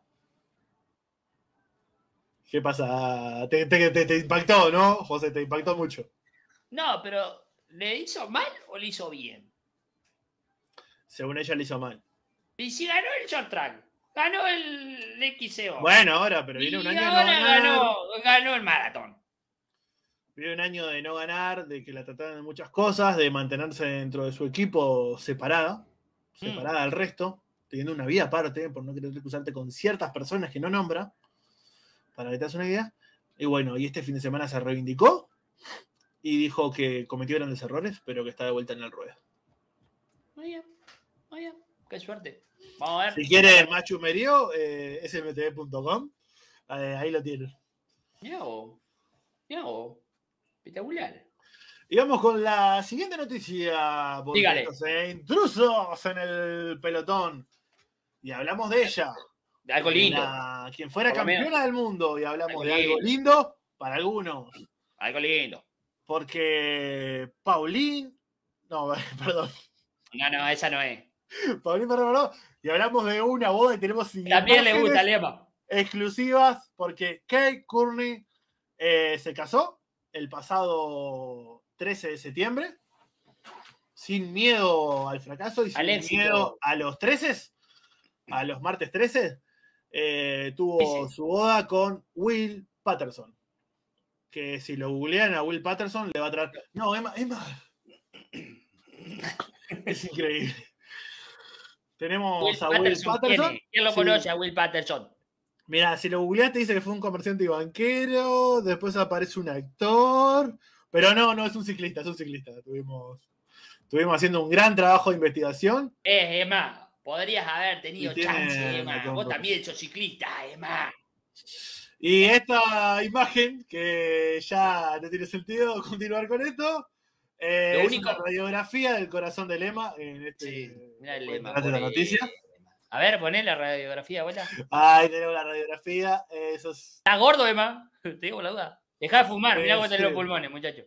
¿Qué pasa? Te impactó, ¿no, José? Te impactó mucho. No, pero ¿le hizo mal o le hizo bien? Según ella le hizo mal. Y si ganó el short track, ganó el XCO. Bueno, ahora, pero viene un año de no ganar. Ganó el maratón. Viene un año de no ganar, de que la trataron de muchas cosas, de mantenerse dentro de su equipo separada del resto, teniendo una vida aparte, por no querer cruzarte con ciertas personas que no nombra. Para que te hagas una idea. Y bueno, y este fin de semana se reivindicó y dijo que cometió grandes errores, pero que está de vuelta en el ruedo. Oye, qué suerte. Vamos a ver. Si quieren más chumerío, smtv.com. Ahí lo tienen. Yo. Espectacular. Y vamos con la siguiente noticia. Dígale. Intrusos en el pelotón. Y hablamos de ella. De algo lindo. Quien fuera campeona del mundo, y hablamos de algo lindo para algunos. Algo lindo. Porque Paulín. No, perdón. No, esa no es. Paulín, perdón. Y hablamos de una boda y tenemos. También le gusta, Lema. Exclusivas, porque Kate Courtney se casó el pasado 13 de septiembre. Sin miedo al fracaso y sin miedo a los 13, a los martes 13. Tuvo su boda con Will Patterson. Que si lo googlean a Will Patterson le va a traer. No, Emma. Es increíble. Tenemos a Will Patterson. ¿Quién lo conoce a Will Patterson? Mira, si lo googleas te dice que fue un comerciante y banquero. Después aparece un actor. Pero no, es un ciclista, Estuvimos haciendo un gran trabajo de investigación. Emma, podrías haber tenido chance, Emma. Vos también sos ciclista, Emma. Y esta imagen, que ya no tiene sentido continuar con esto, es una radiografía del corazón de Lema en este. Sí, mira el Lema. La noticia. A ver, poné la radiografía, abuela. Ahí tenemos la radiografía. ¿Estás gordo, Emma? Te digo la duda. Dejá de fumar, mirá cómo tenés los pulmones, muchacho.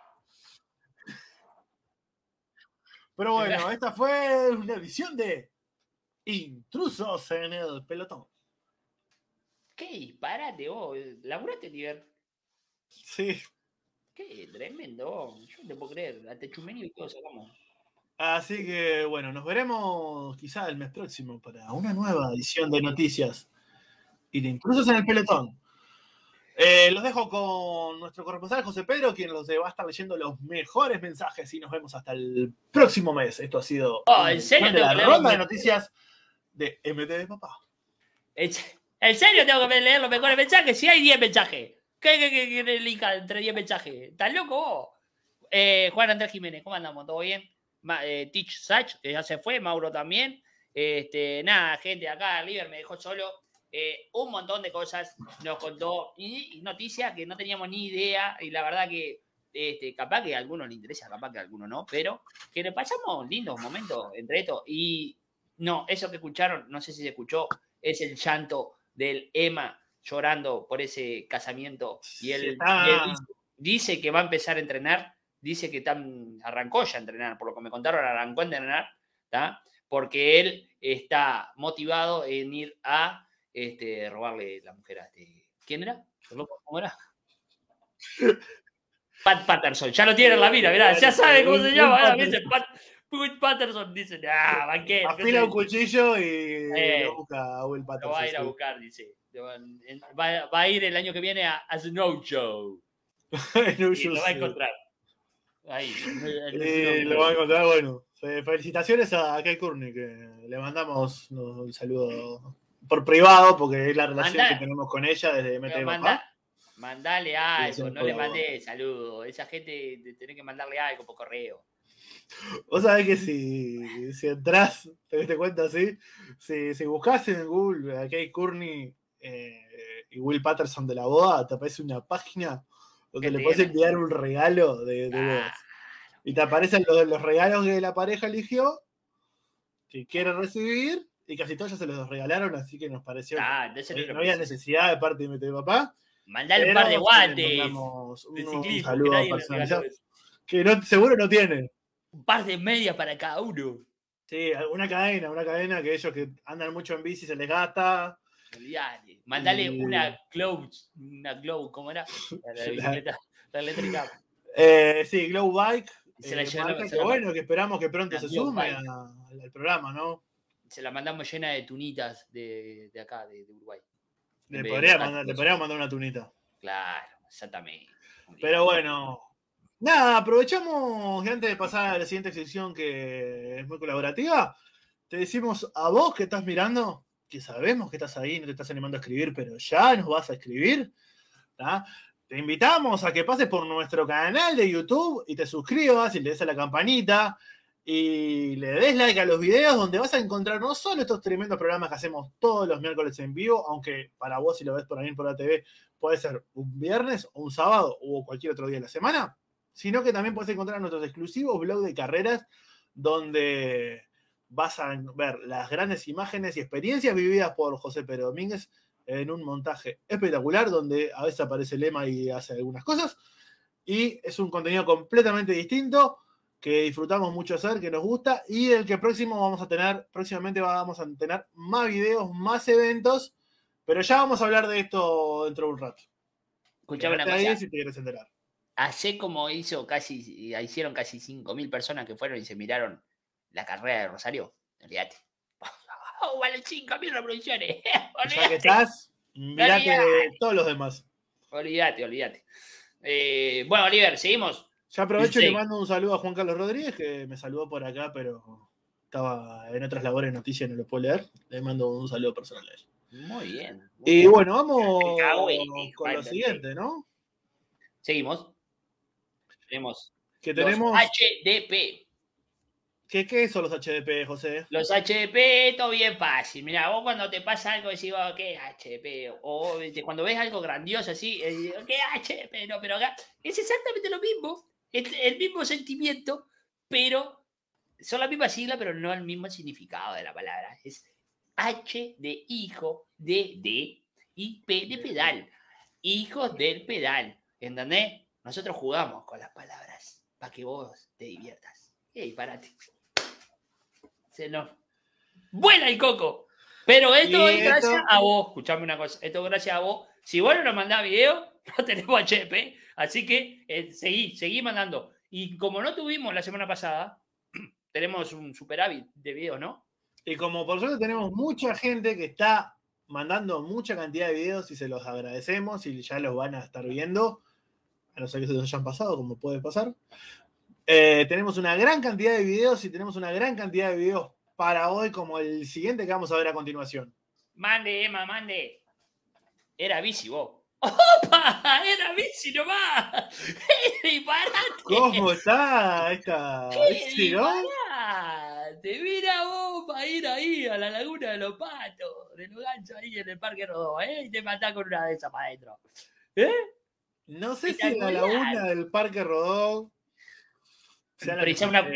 Pero bueno, esta fue una edición de Intrusos en el Pelotón. ¿Qué disparate vos? ¿Laburaste, Tiber? Sí. Qué tremendo. Yo no te puedo creer. Hasta Chumeni y todo sacamos. Así que, bueno, nos veremos quizá el mes próximo para una nueva edición de noticias y de Intrusos en el Pelotón. Los dejo con nuestro corresponsal José Pedro, quien los va a estar leyendo los mejores mensajes y nos vemos hasta el próximo mes. Esto ha sido ¿en serio la ronda de noticias de MT de Papá. ¿En serio tengo que leer los mejores mensajes? Si hay 10 mensajes. ¿Qué elija entre 10 mensajes? ¿Estás loco vos? Juan Andrés Jiménez, ¿cómo andamos? ¿Todo bien? Teach Sach, que ya se fue, Mauro también. Nada, gente, acá River me dejó solo. Un montón de cosas nos contó y noticias que no teníamos ni idea. Y la verdad que capaz que a algunos le interesa, capaz que a algunos no, pero que le pasamos lindos momentos entre esto. Y no, eso que escucharon, no sé si se escuchó, es el llanto del Emma llorando por ese casamiento. Y él dice que va a empezar a entrenar, dice que arrancó ya a entrenar, por lo que me contaron, arrancó a entrenar, ¿tá? Porque él está motivado en ir a robarle la mujer a ¿Quién era? ¿Cómo era? Pat Patterson, ya lo tiene en la mira, mirá, ya sabe cómo se llama. Pat Patterson dice, banquete. Afila un cuchillo y lo busca a Will Patterson. Lo va a ir a buscar, dice. Va a ir el año que viene a Snow Show. Y lo va a encontrar. Ahí. Lo va a encontrar, bueno. Felicitaciones a Kate Courtney, que le mandamos un saludo por privado, porque es la relación que tenemos con ella desde MT Papá. Mandale algo, no le mandé saludo. Esa gente tiene que mandarle algo por correo. Vos sabés que si entras, te cuento así, si buscas en Google a Kate Courtney y Will Patterson de la boda, te aparece una página donde le puedes enviar un regalo de voz. Y te aparecen los regalos que la pareja eligió, que quiere recibir, y casi todos ya se los regalaron, así que nos pareció que no había necesidad de parte de MT Papá. Mandale un par de guantes. Un saludo personalizado. Que seguro no tiene. Un par de medias para cada uno. Sí, una cadena que ellos que andan mucho en bici se les gasta. Mandale una Glow, ¿cómo era? La bicicleta, la eléctrica. Sí, Glow Bike. Que que esperamos que pronto se sume al programa, ¿no? Se la mandamos llena de tunitas de acá, de Uruguay. Le podríamos mandar una tunita. Claro, exactamente. Pero bueno, nada, aprovechamos y antes de pasar a la siguiente sección que es muy colaborativa, te decimos a vos que estás mirando, que sabemos que estás ahí, no te estás animando a escribir, pero ya nos vas a escribir, ¿tá? Te invitamos a que pases por nuestro canal de YouTube y te suscribas y le des a la campanita y le des like a los videos donde vas a encontrar no solo estos tremendos programas que hacemos todos los miércoles en vivo, aunque para vos si lo ves por ahí por la TV puede ser un viernes o un sábado o cualquier otro día de la semana, sino que también puedes encontrar nuestros exclusivos blogs de carreras donde vas a ver las grandes imágenes y experiencias vividas por José Pedro Domínguez en un montaje espectacular, donde a veces aparece Lema y hace algunas cosas. Y es un contenido completamente distinto, que disfrutamos mucho hacer, que nos gusta, y el que próximamente vamos a tener más videos, más eventos, pero ya vamos a hablar de esto dentro de un rato. Escuchame una Quédate cosa. ahí si te quieres enterar. Hace como hicieron casi 5.000 personas que fueron y se miraron la carrera de Rosario. Olvídate. Oh, vale 5.000 reproducciones. Ya que estás, mirate todos los demás. Olvídate. Bueno, Oliver, seguimos. Ya aprovecho y le mando un saludo a Juan Carlos Rodríguez, que me saludó por acá, pero estaba en otras labores de noticias, no lo puedo leer. Le mando un saludo personal a él. Muy bien. Y bueno, vamos con lo siguiente, ¿no? Seguimos. Tenemos los HDP. ¿Qué son los HDP, José? Los HDP, todo bien fácil. Mirá, vos cuando te pasa algo decís, oh, ¿qué es HDP? O cuando ves algo grandioso así, ¿qué es HDP? No, pero acá es exactamente lo mismo. Es el mismo sentimiento, pero son la misma sigla, pero no el mismo significado de la palabra. Es H de hijo, D de y P de pedal. Hijos del pedal. ¿Entendés? Nosotros jugamos con las palabras para que vos te diviertas. ¡Ey, parate! Se nos vuela el coco. Pero esto es gracias a vos. Escuchame una cosa. Esto es gracias a vos. Si vos no nos mandás video, no tenemos HDP. Así que seguí mandando. Y como no tuvimos la semana pasada, tenemos un superávit de videos, ¿no? Y como por suerte tenemos mucha gente que está mandando mucha cantidad de videos y se los agradecemos y ya los van a estar viendo, a no ser que se los hayan pasado, como puede pasar. Tenemos una gran cantidad de videos y tenemos una gran cantidad de videos para hoy, como el siguiente que vamos a ver a continuación. Mande, Emma, mande. Era bici vos. ¡Opa! Era bici nomás. ¡Qué disparate! ¿Cómo está esta bici, no? Mira vos para ir ahí a la laguna de los patos, de los ganchos ahí en el Parque Rodó, y te matás con una de esas para adentro. No sé si la laguna del Parque Rodó precisar una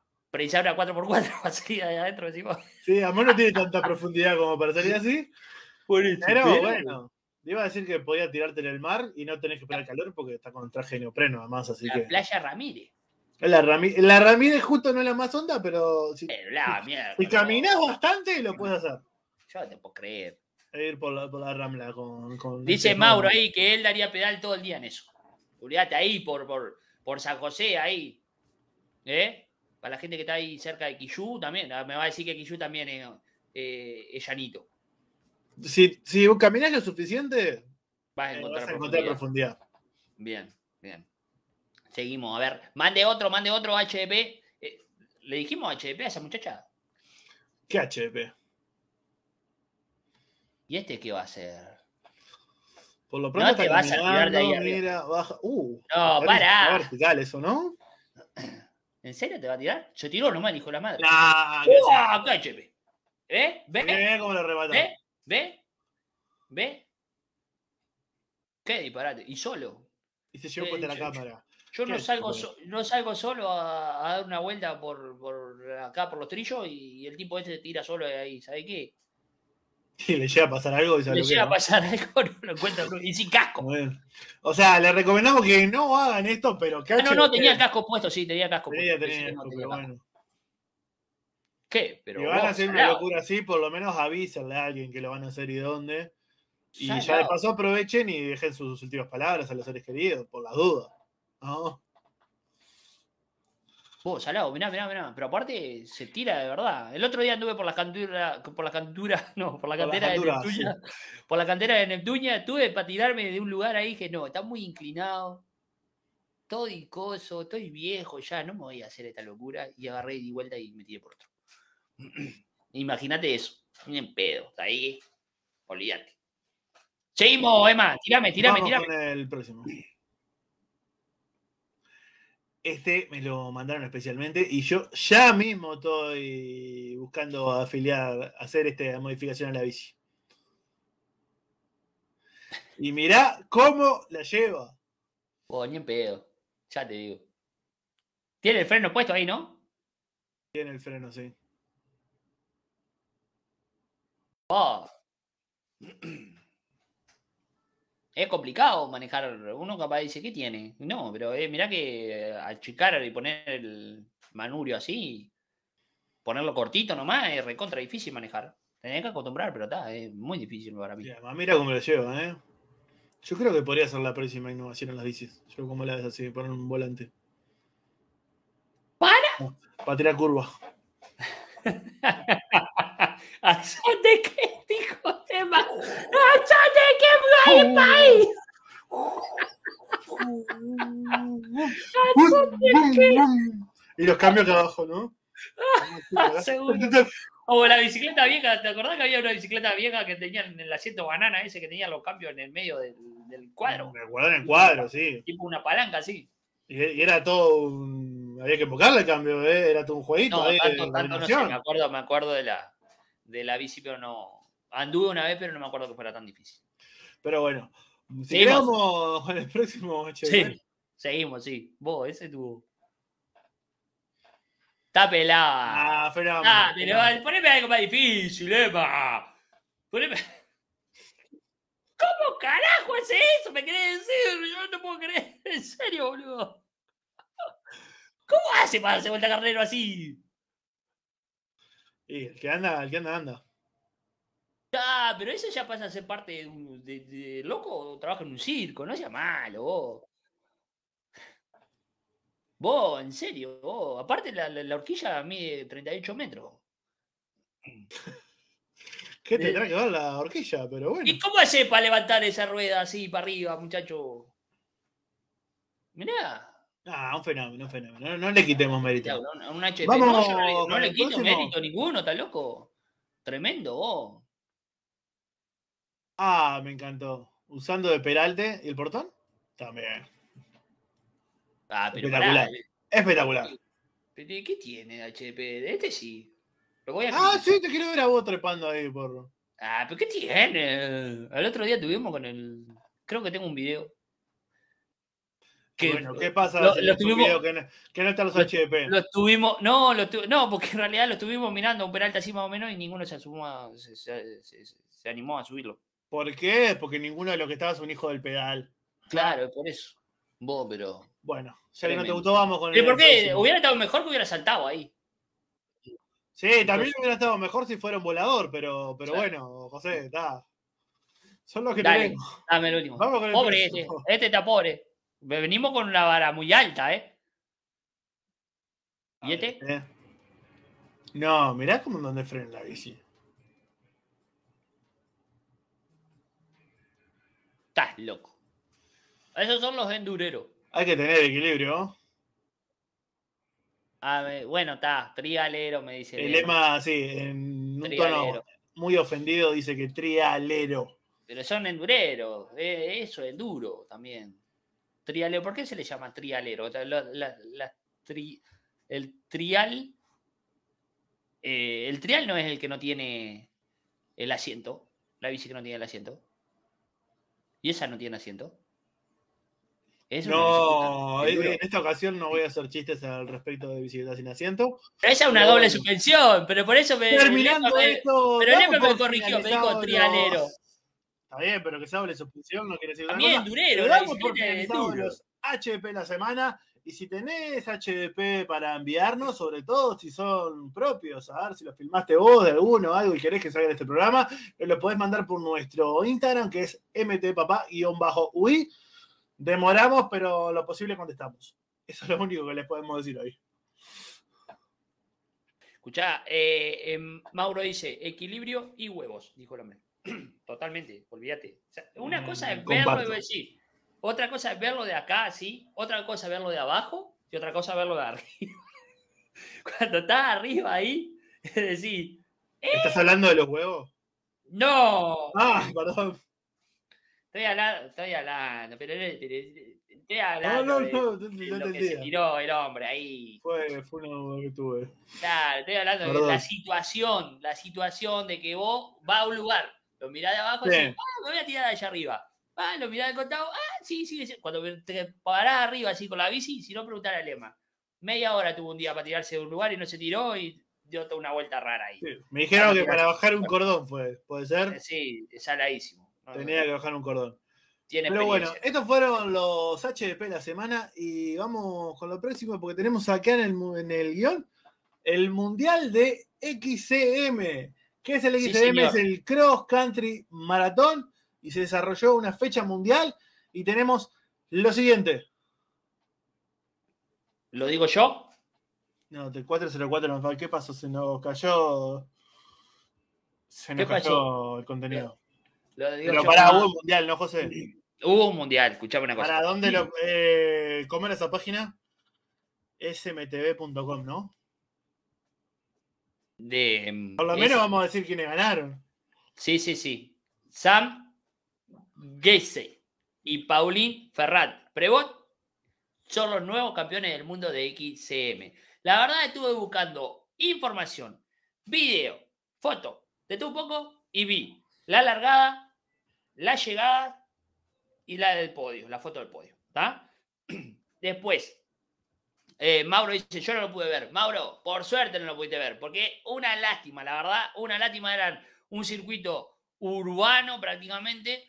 4x4 para salir de adentro, decimos. Sí, además no tiene tanta profundidad como para salir así. Pero bueno, iba a decir que podía tirarte en el mar y no tenés que esperar calor porque está con traje de neopreno además, así la que... Playa Ramírez. La Ramírez justo no es la más honda, pero si caminás bastante lo puedes hacer. Yo no te puedo creer. Ir por la Rambla con dice Mauro ahí que él daría pedal todo el día en eso. Olvídate ahí por San José, ahí. Para la gente que está ahí cerca de Quillú también. Me va a decir que Quillú también es llanito. Si caminás lo suficiente, vas a encontrar profundidad. Bien. Seguimos, a ver. Mande otro HDP. ¿Le dijimos HDP a esa muchacha? ¿Qué HDP? ¿Y este qué va a hacer? Por lo pronto no te vas a tirar de ahí arriba. Mira, baja. No, pará. Vertical eso, ¿no? ¿En serio te va a tirar? Se tiró nomás, dijo la madre. ¿Qué HDP? ¿Ve cómo lo remató? ¿Ve? ¿Qué disparate? Y solo. Y se llevó puesta la cámara. Yo no salgo solo a dar una vuelta por acá, por los trillos, y el tipo este se tira solo de ahí. ¿Sabe qué? Y le llega a pasar algo y le llega a pasar algo, no lo encuentro. Y sin casco. Bueno. O sea, le recomendamos que no hagan esto, pero que no, tenía casco puesto, sí, tenía casco puesto. Tenía, pero bueno. ¿Qué? Pero si van a hacer una locura así, por lo menos avísenle a alguien que lo van a hacer y dónde. Y ya de paso aprovechen y dejen sus últimas palabras a los seres queridos, por las dudas. ¿No? Salado, mirá. Pero aparte se tira de verdad. El otro día anduve por la cantera de Neptunia. Sí. Por la cantera de Neptunia estuve para tirarme de un lugar ahí que no, está muy inclinado. Estoy coso, estoy viejo ya, no me voy a hacer esta locura. Y agarré y di vuelta y me tiré por otro. Imagínate eso. En pedo, está ahí. Olvídate. Seguimos, Emma, tirame. Vamos con el próximo. Este me lo mandaron especialmente y yo ya mismo estoy buscando hacer esta modificación a la bici. Y mirá cómo la lleva. Ni en pedo, ya te digo. Tiene el freno puesto ahí, ¿no? Tiene el freno, sí. Oh. Es complicado manejar. Uno capaz dice, ¿qué tiene? No, pero mirá que achicar y poner el manurio así, ponerlo cortito nomás, es recontra difícil manejar. Tenés que acostumbrar, pero está, es muy difícil para mí. Sí, mira cómo lo lleva, ¿eh? Yo creo que podría ser la próxima innovación en las bicis. Yo como la ves así, poner un volante. ¿Para? Para tirar curva. ¿De qué dijo tema? ¿De qué país? Y los cambios acá abajo, ¿no? Seguro. O la bicicleta vieja, ¿te acordás que había una bicicleta vieja que tenía en el asiento banana ese que tenía los cambios en el medio del cuadro? Me guardan en el cuadro, sí. Tipo una palanca así. Y era todo un... Había que invocarle el cambio, ¿eh? Era todo un jueguito. No, ahí tanto no sé, me acuerdo de la bici, pero no. Anduve una vez, pero no me acuerdo que fuera tan difícil. Pero bueno, sigamos en el próximo HB. Sí, seguimos, sí. Vos, ese tuvo. Está pelada. Ah, fenómeno. Pero poneme algo más difícil, Emma. Poneme. ¿Cómo carajo hace eso? ¿Me querés decir? Yo no puedo creer. En serio, boludo. ¿Cómo hace para hacer vuelta carnero así? Y el que anda, anda. Ah, pero eso ya pasa a ser parte de loco, trabaja en un circo, no sea malo, vos. Vos, en serio, vos. Aparte la horquilla mide 38 metros. ¿Qué tendrá que ver la horquilla? Pero bueno. ¿Y cómo hace para levantar esa rueda así para arriba, muchacho? Mirá. Ah, un fenómeno, un fenómeno. No le quitemos mérito. Un HP. Vamos, no le quito mérito ninguno, está loco. Tremendo, vos. Ah, me encantó. Usando de peralte y el portón. También. Ah, pero espectacular. Pará, espectacular. ¿Qué tiene HP? Este sí. Lo voy a sí, te quiero ver a vos trepando ahí por. Ah, pero ¿qué tiene? El otro día tuvimos con el. Creo que tengo un video. Bueno, ¿qué pasa si es un video que no están los HDP? No, porque en realidad lo estuvimos mirando a un Peralta así más o menos y ninguno se animó a subirlo. ¿Por qué? Porque ninguno de los que estaba es un hijo del pedal. Claro, por eso. Vos, pero. Bueno, ya que no te gustó, vamos con el. ¿Por qué? Hubiera estado mejor que hubiera saltado ahí. Sí, también hubiera estado mejor si fuera un volador, pero bueno, José, está. Son los que tenemos. Dame el último. Vamos con el pobre este está pobre. Venimos con una vara muy alta, ¿eh? ¿Y este? No, mirá cómo donde frena la bici. Estás loco. Esos son los endureros. Hay que tener equilibrio. Bueno, está. Trialero, me dice. El lema, sí, en un tono muy ofendido, dice que trialero. Pero son endureros. Eso es enduro también. Trialero. ¿Por qué se le llama trialero? El trial. El trial no es el que no tiene el asiento. La bici que no tiene el asiento. Y esa no tiene asiento. No, en esta ocasión no voy a hacer chistes al respecto de bicicletas sin asiento. Esa es una doble suspensión, pero por eso terminando esto. Pero Lema me corrigió, me dijo trialero. Está bien, pero que sea doble suspensión no quiere decir nada. También durero, damos por finalizados los HDP la semana. Y si tenés HDP para enviarnos, sobre todo si son propios, a ver si los filmaste vos de alguno o algo y querés que salga en este programa, lo podés mandar por nuestro Instagram, que es mtpapá_ui. Demoramos, pero lo posible contestamos. Eso es lo único que les podemos decir hoy. Escuchá, Mauro dice, equilibrio y huevos, dijo el hombre. Totalmente, olvídate. O sea, una cosa es verlo y decir, otra cosa es verlo de acá, así, otra cosa es verlo de abajo y otra cosa es verlo de arriba. Cuando estás arriba ahí, es decir... ¿Estás hablando de los huevos? ¡No! Ah, perdón. Estoy hablando, pero estoy hablando de lo que se tiró el hombre ahí. Fue uno que tuve. Claro, estoy hablando de la situación de que vos vas a un lugar, lo mirás de abajo y decís, me voy a tirar de allá arriba. Lo mirás de contado, sí. Cuando te parás arriba así con la bici, si no preguntar a Lema. Media hora tuvo un día para tirarse de un lugar y no se tiró y dio toda una vuelta rara ahí. Sí, me dijeron que para bajar un cordón puede ser. Sí, saladísimo. Tenía que bajar un cordón. Tiene Pero bueno, experiencia. estos fueron los HDP de la semana y vamos con lo próximo porque tenemos acá en el guión el Mundial de XCM. ¿Qué es el Sí, XCM? señor. Es el Cross Country Maratón y se desarrolló una fecha mundial y tenemos lo siguiente. ¿Lo digo yo? No, del 404, ¿qué pasó? Se nos cayó el contenido. Pero pará, hubo un mundial, ¿no, José? Hubo un mundial, escuchame una cosa. ¿Para dónde cómo era esa página? smtv.com, ¿no? Por lo menos vamos a decir quiénes ganaron. Sí. Sam Gese y Pauline Ferrat-Prevot son los nuevos campeones del mundo de XCM. La verdad estuve buscando información, video, foto, de todo un poco y vi la largada, la llegada y la del podio, la foto del podio. ¿Está? Después, Mauro dice, yo no lo pude ver. Mauro, por suerte no lo pudiste ver, porque una lástima, la verdad, una lástima. Eran un circuito urbano prácticamente,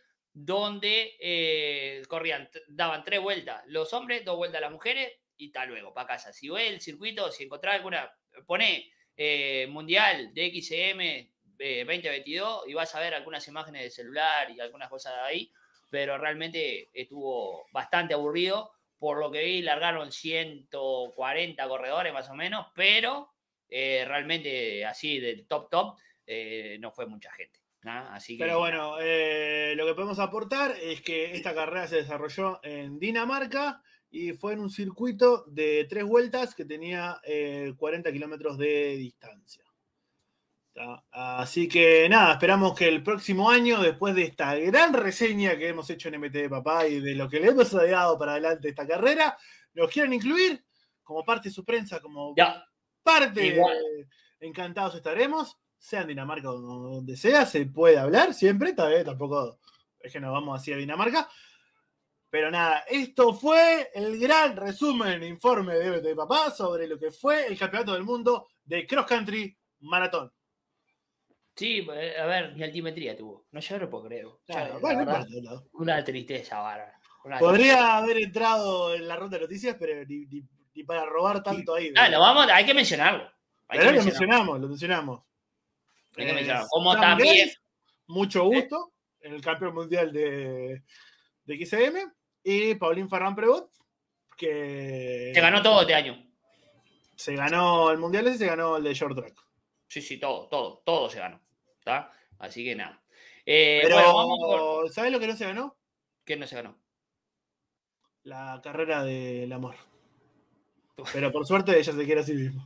donde daban 3 vueltas los hombres, 2 vueltas las mujeres, y tal luego, para casa. Si ves el circuito, si encontrás alguna, pone Mundial de XCM 2022 y vas a ver algunas imágenes de celular y algunas cosas de ahí, pero realmente estuvo bastante aburrido. Por lo que vi, largaron 140 corredores más o menos, pero realmente así del top, no fue mucha gente. ¿no? Así que, pero bueno, lo que podemos aportar es que esta carrera se desarrolló en Dinamarca y fue en un circuito de 3 vueltas que tenía 40 kilómetros de distancia. Así que nada, esperamos que el próximo año, después de esta gran reseña que hemos hecho en MTV Papá y de lo que le hemos dado para adelante esta carrera, nos quieran incluir como parte de su prensa, como parte de Encantados estaremos, sea en Dinamarca o donde sea, se puede hablar siempre, tampoco es que nos vamos así a Dinamarca. Pero nada, esto fue el gran resumen, informe de MTV Papá sobre lo que fue el campeonato del mundo de Cross Country Maratón. Sí, a ver, ni altimetría tuvo. No, yo no puedo creer. Claro, bueno, verdad, una tristeza bárbara. Podría haber entrado en la ronda de noticias, pero ni para robar tanto ahí. Hay que mencionarlo. Lo mencionamos. Hay que mencionarlo. Como también. Mucho gusto, en el campeón mundial de XCM. Y Pauline Ferrand-Prevot, que se ganó todo este año. Se ganó el mundial ese y se ganó el de short track. Sí, todo se ganó. ¿Está? Así que nada. Pero, bueno, ¿sabes lo que no se ganó? ¿Qué no se ganó? La carrera del amor. Pero por suerte ella se quiere a sí misma.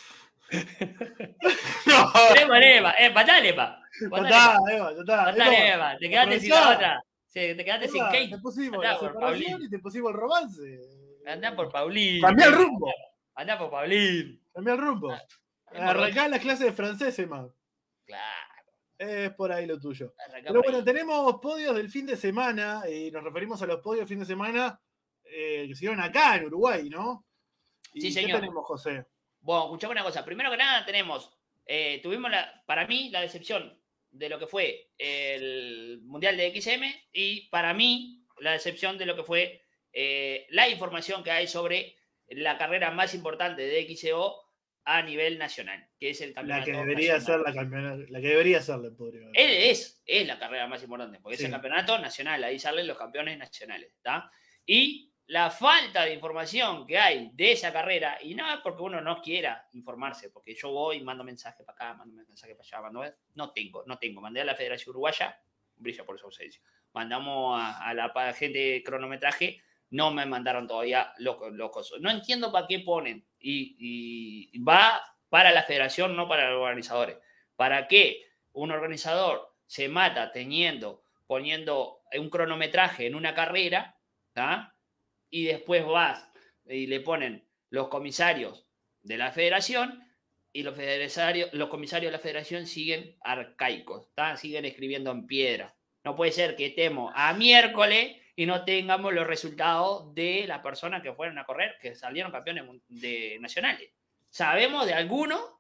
No. Eva. Patale, Eva. Patale, Eva. Te quedaste sin la otra. Te quedaste sin Kate. Te pusimos la separación y te pusimos el romance. Andá por Pauline. Cambiá el rumbo. Andá por Pauline. Cambiá el rumbo. Arrancá las clases de francés, Emma. Claro. Es por ahí lo tuyo. Pero bueno, tenemos podios del fin de semana y nos referimos a los podios del fin de semana que se dieron acá en Uruguay, ¿no? Sí, señor. ¿Qué tenemos, José? Bueno, escuchame una cosa. Primero que nada tuvimos para mí la decepción de lo que fue el Mundial de XM y para mí la decepción de lo que fue la información que hay sobre la carrera más importante de XCO a nivel nacional, que es el campeonato. La que debería ser la que debería ser la podría. Es la carrera más importante, porque es el campeonato nacional, ahí salen los campeones nacionales, ¿está? Y la falta de información que hay de esa carrera, y no es porque uno no quiera informarse, porque yo voy y mando mensaje para acá, mando mensaje para allá, no tengo, mandé a la Federación Uruguaya, brilla por su ausencia, mandamos a la gente de cronometraje, no me mandaron todavía los cosas. No entiendo para qué ponen, y va para la federación, no para los organizadores. ¿Para qué un organizador se mata poniendo un cronometraje en una carrera, ¿tá? Y después vas y le ponen los comisarios de la federación y los comisarios de la federación siguen arcaicos, ¿tá? Siguen escribiendo en piedra. No puede ser que estemos a miércoles y no tengamos los resultados de las personas que fueron a correr, que salieron campeones nacionales. Sabemos de algunos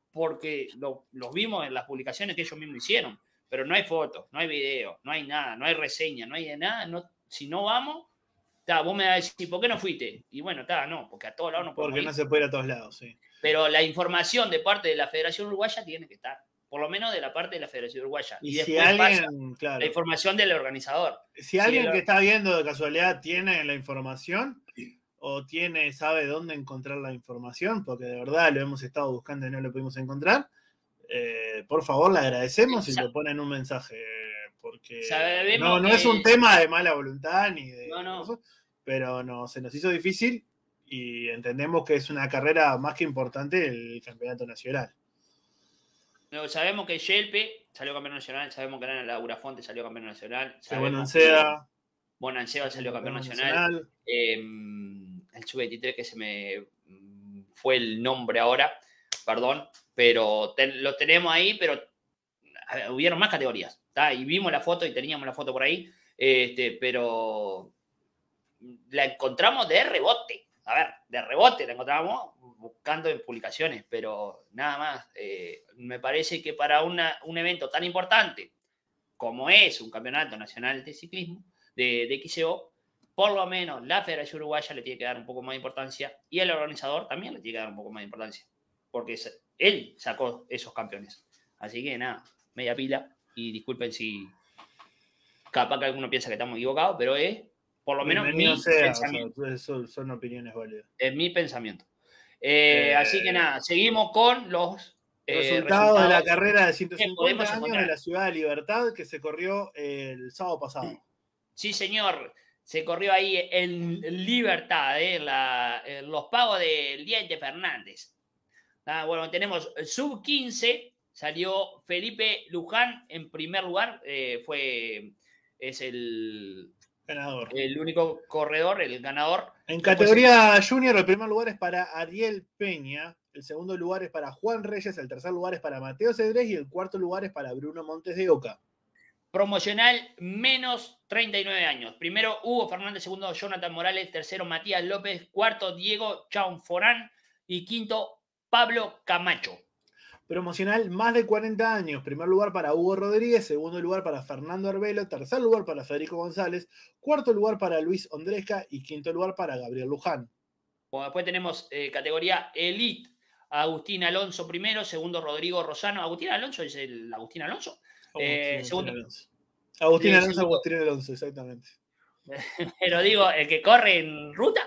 porque los vimos en las publicaciones que ellos mismos hicieron, pero no hay fotos, no hay video, no hay nada, no hay reseña, no hay de nada. No, si no vamos, vos me vas a decir, ¿por qué no fuiste? Y bueno, no, porque a todos lados no podemos Porque ir. no se puede ir a todos lados, sí. Pero la información de parte de la Federación Uruguaya tiene que estar, por lo menos de la parte de la Federación Uruguaya. Y después si alguien, claro, la información del organizador. Si alguien que está viendo de casualidad tiene la información o sabe dónde encontrar la información, porque de verdad lo hemos estado buscando y no lo pudimos encontrar, por favor le agradecemos si le ponen un mensaje, porque no es un tema de mala voluntad ni de cosas, pero se nos hizo difícil y entendemos que es una carrera más que importante el campeonato nacional. No, sabemos que Yelpe salió campeón nacional, sabemos que Laura Fonte salió campeón nacional, Bonancea salió campeón nacional. El sub-23 que se me fue el nombre ahora, perdón, pero lo tenemos ahí, pero hubieron más categorías, ¿tá? Y vimos la foto y teníamos la foto por ahí, pero la encontramos de rebote. A ver, de rebote la encontramos buscando en publicaciones, pero nada más. Me parece que para un evento tan importante como es un campeonato nacional de ciclismo, de XCO, por lo menos la Federación Uruguaya le tiene que dar un poco más de importancia y el organizador también le tiene que dar un poco más de importancia, porque él sacó esos campeones. Así que nada, media pila, y disculpen si capaz que alguno piensa que estamos equivocados, pero es por lo menos mi pensamiento. O sea, son opiniones válidas. Es mi pensamiento. Así que nada, seguimos con los resultados de la carrera de 150 años de la Ciudad de Libertad que se corrió el sábado pasado. Sí, señor. Se corrió ahí en Libertad, en los pagos del Día de Fernández. Bueno, tenemos sub-15, salió Felipe Luján en primer lugar, es el ganador. El único corredor, el ganador. En categoría junior, el primer lugar es para Ariel Peña, el segundo lugar es para Juan Reyes, el tercer lugar es para Mateo Cedrés y el cuarto lugar es para Bruno Montes de Oca. Promocional menos 39 años. Primero Hugo Fernández, segundo Jonathan Morales, tercero Matías López, cuarto Diego Chaunforán y quinto Pablo Camacho. Promocional más de 40 años. Primer lugar para Hugo Rodríguez, segundo lugar para Fernando Arbelo, tercer lugar para Federico González, cuarto lugar para Luis Ondresca y quinto lugar para Gabriel Luján. Bueno, después tenemos categoría Elite. Agustín Alonso primero, segundo Rodrigo Rosano. ¿Agustín Alonso es el Agustín Alonso? Segundo Alonso. Agustín Alonso, exactamente. Pero digo, el que corre en ruta.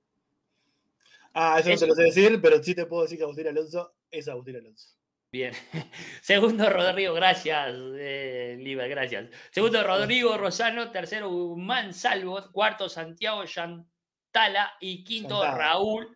Eso no te lo sé decir, pero sí te puedo decir que Agustín Alonso es Agustín Alonso. Bien. Segundo, Rodrigo, gracias, Liber, gracias. Segundo, Rodrigo Rosano. Tercero, Guzmán Salvo. Cuarto, Santiago Llantala. Y quinto, Raúl.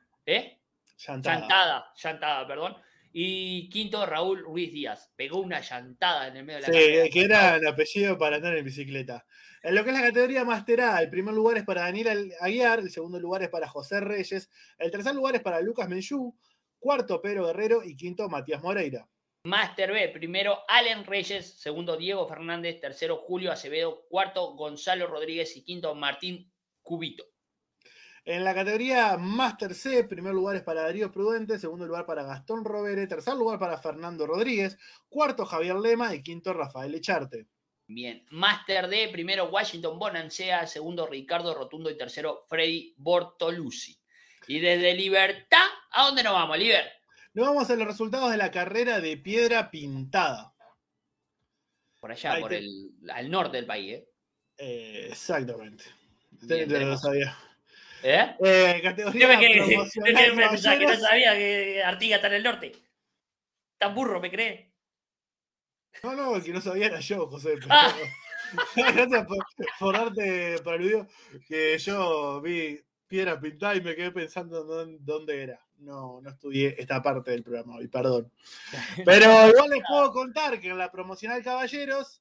Llantada, perdón. Y quinto, Raúl Ruiz Díaz. Pegó una llantada en el medio de la carrera. Sí, que era un apellido para andar en bicicleta. En lo que es la categoría Master A, el primer lugar es para Daniel Aguiar, el segundo lugar es para José Reyes, el tercer lugar es para Lucas Menchú, cuarto Pedro Guerrero y quinto Matías Moreira. Master B, primero Allen Reyes, segundo Diego Fernández, tercero Julio Acevedo, cuarto Gonzalo Rodríguez y quinto Martín Cubito. En la categoría Master C, primer lugar es para Darío Prudente, segundo lugar para Gastón Rovere, tercer lugar para Fernando Rodríguez, cuarto Javier Lema y quinto Rafael Echarte. Bien, Master D, primero Washington Bonancea, segundo Ricardo Rotundo y tercero Freddy Bortoluzzi. Y desde Libertad, ¿a dónde nos vamos, Liber? Nos vamos a los resultados de la carrera de Piedra Pintada. Por allá, al norte del país, exactamente. Bien, lo sabía. Categoría promocional. ¿Qué me pensás que no sabía que Artigas está en el norte? ¿Tan burro, me crees? No, el que no sabía era yo, José. Gracias por darte por el video, que yo vi Piedra Pintada y me quedé pensando dónde era. No estudié esta parte del programa hoy, perdón. Pero igual les puedo contar que en la promocional Caballeros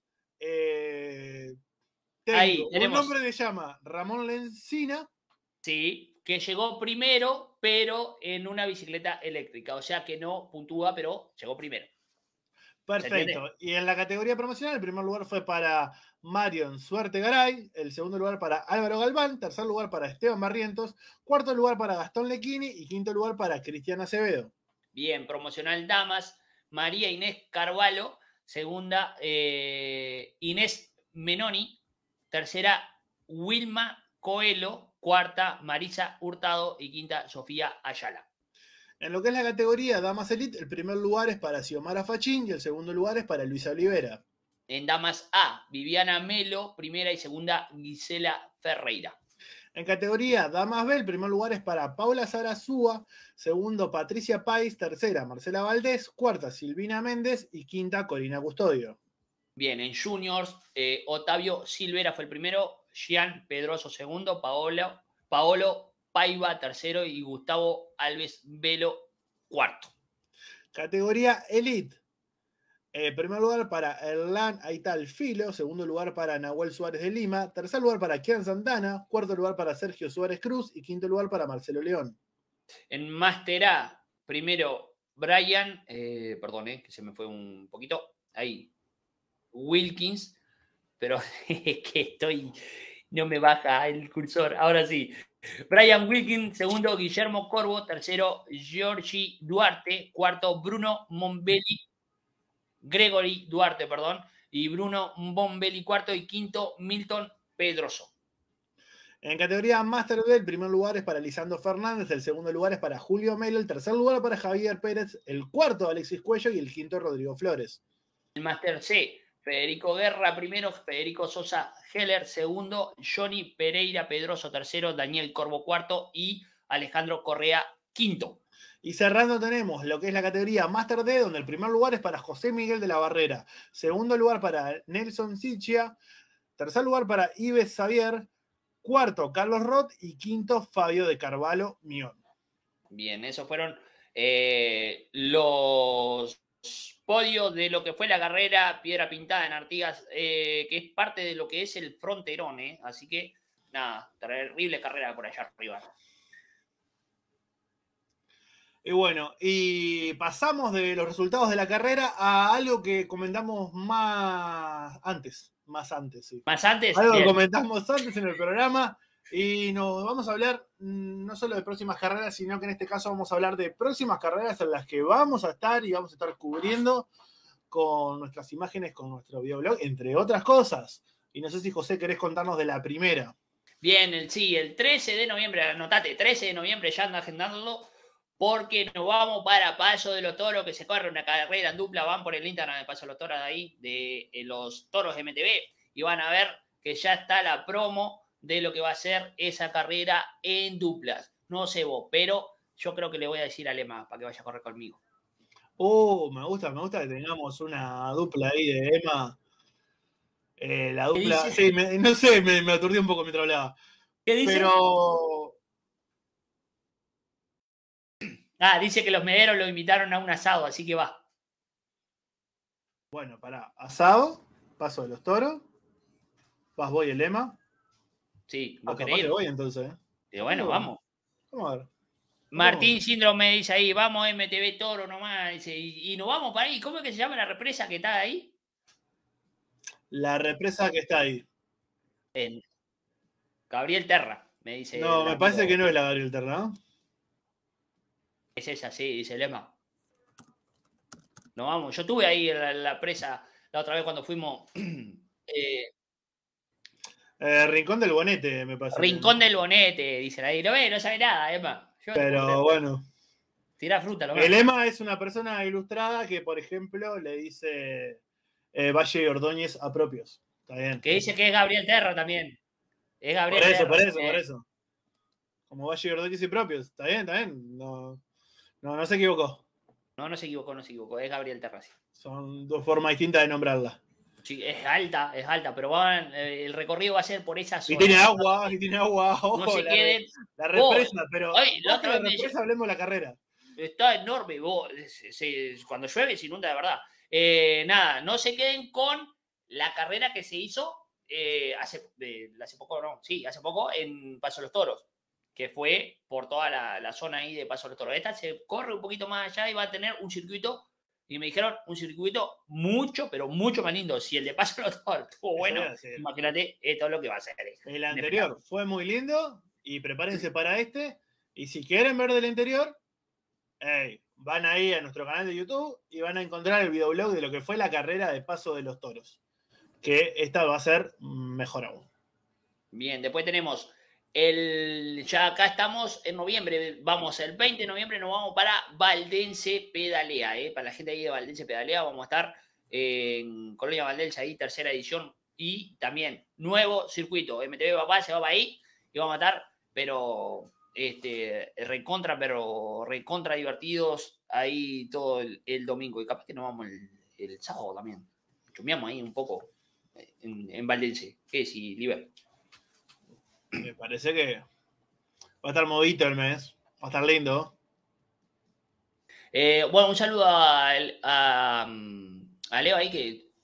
tenemos un nombre que se llama Ramón Lencina. Sí, que llegó primero, pero en una bicicleta eléctrica. O sea que no puntúa, pero llegó primero. Perfecto. Y en la categoría promocional, el primer lugar fue para Marion Suerte Garay, el segundo lugar para Álvaro Galván, tercer lugar para Esteban Barrientos, cuarto lugar para Gastón Lequini y quinto lugar para Cristian Acevedo. Bien, promocional damas, María Inés Carvalho. Segunda, Inés Menoni. Tercera, Wilma Coelho. Cuarta, Marisa Hurtado. Y quinta, Sofía Ayala. En lo que es la categoría Damas Elite, el primer lugar es para Xiomara Fachín y el segundo lugar es para Luisa Olivera. En Damas A, Viviana Melo, primera y segunda, Gisela Ferreira. En categoría Damas B, el primer lugar es para Paula Sarazúa, segundo Patricia Páez, tercera Marcela Valdés, cuarta Silvina Méndez y quinta Corina Custodio. Bien, en Juniors, Otavio Silvera fue el primero, Gian Pedroso segundo, Paolo Paiva tercero y Gustavo Alves Velo cuarto. Categoría Elite. Primer lugar para Erlan Aital Filo, segundo lugar para Nahuel Suárez de Lima, tercer lugar para Kian Santana, cuarto lugar para Sergio Suárez Cruz y quinto lugar para Marcelo León. En Master A, primero Brian, que se me fue un poquito, ahí, Wilkins, pero es que no me baja el cursor, ahora sí. Brian Wilkins, segundo Guillermo Corvo, tercero Giorgi Duarte, cuarto Bruno Gregory Duarte, y Bruno Bombelli cuarto y quinto Milton Pedroso. En categoría Master B, el primer lugar es para Lisandro Fernández, el segundo lugar es para Julio Melo, el tercer lugar para Javier Pérez, el cuarto Alexis Cuello y el quinto Rodrigo Flores. El Master C, Federico Guerra primero, Federico Sosa Heller segundo, Johnny Pereira Pedroso tercero, Daniel Corvo cuarto y Alejandro Correa quinto. Y cerrando tenemos lo que es la categoría Master D, donde el primer lugar es para José Miguel de la Barrera, segundo lugar para Nelson Sichia, tercer lugar para Ives Xavier, cuarto Carlos Roth y quinto Fabio de Carvalho Mion. Bien, esos fueron los podios de lo que fue la carrera Piedra Pintada en Artigas, que es parte de lo que es el fronterón, así que nada, terrible carrera por allá arriba. Y bueno, y pasamos de los resultados de la carrera a algo que comentamos más antes, sí. ¿Más antes? Algo que comentamos antes en el programa y nos vamos a hablar no solo de próximas carreras, sino que en este caso vamos a hablar de próximas carreras en las que vamos a estar y vamos a estar cubriendo con nuestras imágenes, con nuestro videoblog, entre otras cosas. Y no sé si José querés contarnos de la primera. Bien, el 13 de noviembre, anotate, 13 de noviembre ya anda agendándolo, porque nos vamos para Paso de los Toros, que se corre una carrera en dupla. Van por el Instagram de Paso de los Toros de ahí, de los Toros MTV, y van a ver que ya está la promo de lo que va a ser esa carrera en duplas. No sé vos, pero yo creo que le voy a decir a Lema para que vaya a correr conmigo. Me gusta que tengamos una dupla ahí de Emma. La dupla, sí, no sé, me aturdí un poco mientras hablaba. ¿Qué dice? Pero... dice que los mederos lo invitaron a un asado, así que va. Bueno, para asado, Paso de los Toros, vas vos y el Lema. Sí, lo capaz que voy entonces. Bueno, vamos. Vamos a ver. Martín Síndrome dice ahí, vamos MTV Toro nomás, dice, y nos vamos para ahí. ¿Cómo es que se llama la represa que está ahí? La represa que está ahí. En Gabriel Terra, me dice. No, me parece que no es la Gabriel Terra, ¿no? Es esa, sí, dice Lema. No vamos, yo estuve ahí en la presa la otra vez cuando fuimos. Rincón del Bonete, me parece. Rincón del Bonete, dicen ahí. No sabe nada, Emma. Pero bueno. Tira fruta, lo El Emma es una persona ilustrada que, por ejemplo, le dice Valle y Ordóñez a propios. Está bien. Que dice que es Gabriel Terra también. Es Gabriel Terra. Por ¿eh? eso. Como Valle y Ordóñez y propios. Está bien. No se equivocó. No se equivocó. Es Gabriel Terra, sí. Son dos formas distintas de nombrarla. Sí, es alta, pero el recorrido va a ser por esa zona. Y tiene agua. Ojo, no se queden. La represa, pero la otra vez represa hablemos de la carrera. Está enorme, cuando llueve se inunda de verdad. Nada, no se queden con la carrera que se hizo hace poco en Paso de los Toros, que fue por toda la zona ahí de Paso de los Toros. Esta se corre un poquito más allá y va a tener un circuito. Y me dijeron un circuito mucho, pero mucho más lindo. Si el de Paso de los Toros estuvo bueno, imagínate esto es lo que va a ser. El anterior fue muy lindo y prepárense para este. Y si quieren ver del interior, van ahí a nuestro canal de YouTube y van a encontrar el videoblog de lo que fue la carrera de Paso de los Toros. Que esta va a ser mejor aún. Bien, después tenemos ya acá estamos en noviembre, vamos el 20 de noviembre, nos vamos para Valdense Pedalea, para la gente ahí de Valdense Pedalea, vamos a estar en Colonia Valdense ahí, tercera edición, y también nuevo circuito, MTV Papá se va para ahí y vamos a estar, pero recontra divertidos ahí todo el domingo, y capaz que nos vamos el sábado también, chumeamos ahí un poco en Valdense. ¿Qué decís, Liber? Me parece que va a estar modito el mes, va a estar lindo. Bueno, un saludo a Leo ahí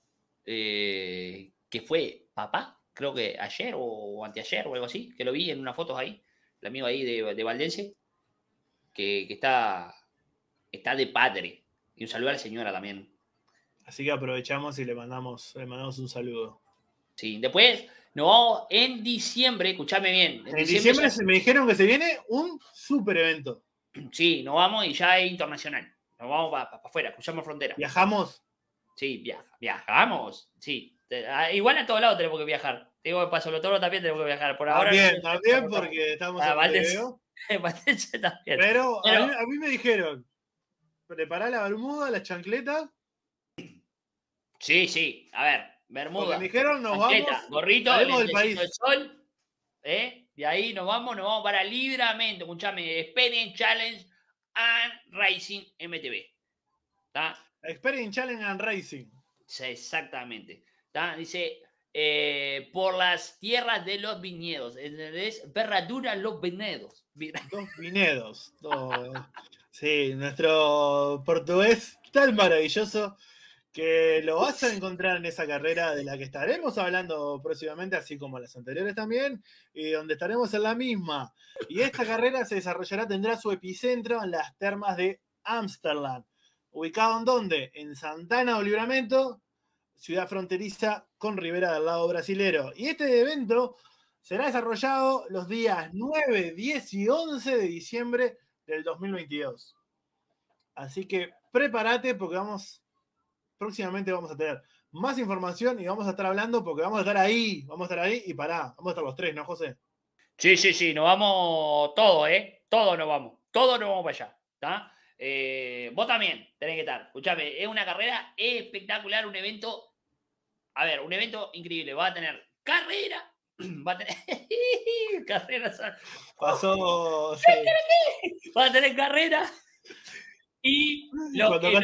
que fue papá, creo que ayer o anteayer o algo así, que lo vi en unas fotos ahí, el amigo ahí de Valdense, que está de padre. Y un saludo a la señora también. Así que aprovechamos y le mandamos un saludo. Sí, después nos vamos en diciembre, escuchame bien. En diciembre ya... me dijeron que se viene un super evento. Sí, nos vamos y ya es internacional. Nos vamos para afuera, cruzamos frontera. ¿Viajamos? Sí, viajamos. Sí. Igual a todos lados tenemos que viajar. Digo, para Paso los Toros también tenemos que viajar. Por ahora. También, porque estamos en Valdense también. Pero a mí me dijeron, prepará la bermuda, la chancleta. Sí. A ver, bermuda. Porque me dijeron, nos chancleta, vamos. Gorrito, del país. Del sol. De ahí nos vamos para Libramento. Escuchame, Experience Challenge and Racing MTV. ¿Está? Experience Challenge and Racing. Sí, exactamente. ¿Está? Dice, por las tierras de los viñedos. ¿Entendés? Verradura los viñedos. Dos viñedos. Sí, nuestro portugués tan maravilloso que lo vas a encontrar en esa carrera de la que estaremos hablando próximamente, así como las anteriores también, y donde estaremos en la misma. Y esta carrera se desarrollará, tendrá su epicentro en las termas de Ámsterdam. ¿Ubicado en dónde? En Santana do Livramento, ciudad fronteriza con Ribera del Lago brasilero. Y este evento será desarrollado los días 9, 10 y 11 de diciembre del 2022. Así que prepárate porque próximamente vamos a tener más información y vamos a estar hablando porque vamos a estar ahí y vamos a estar los tres, ¿no, José? Sí, nos vamos todos, todos nos vamos para allá, ¿está? Vos también tenés que estar, escuchame, es una carrera espectacular, un evento increíble, va a tener carrera, va a tener carreras, pasó, sí. Va a tener carrera y los que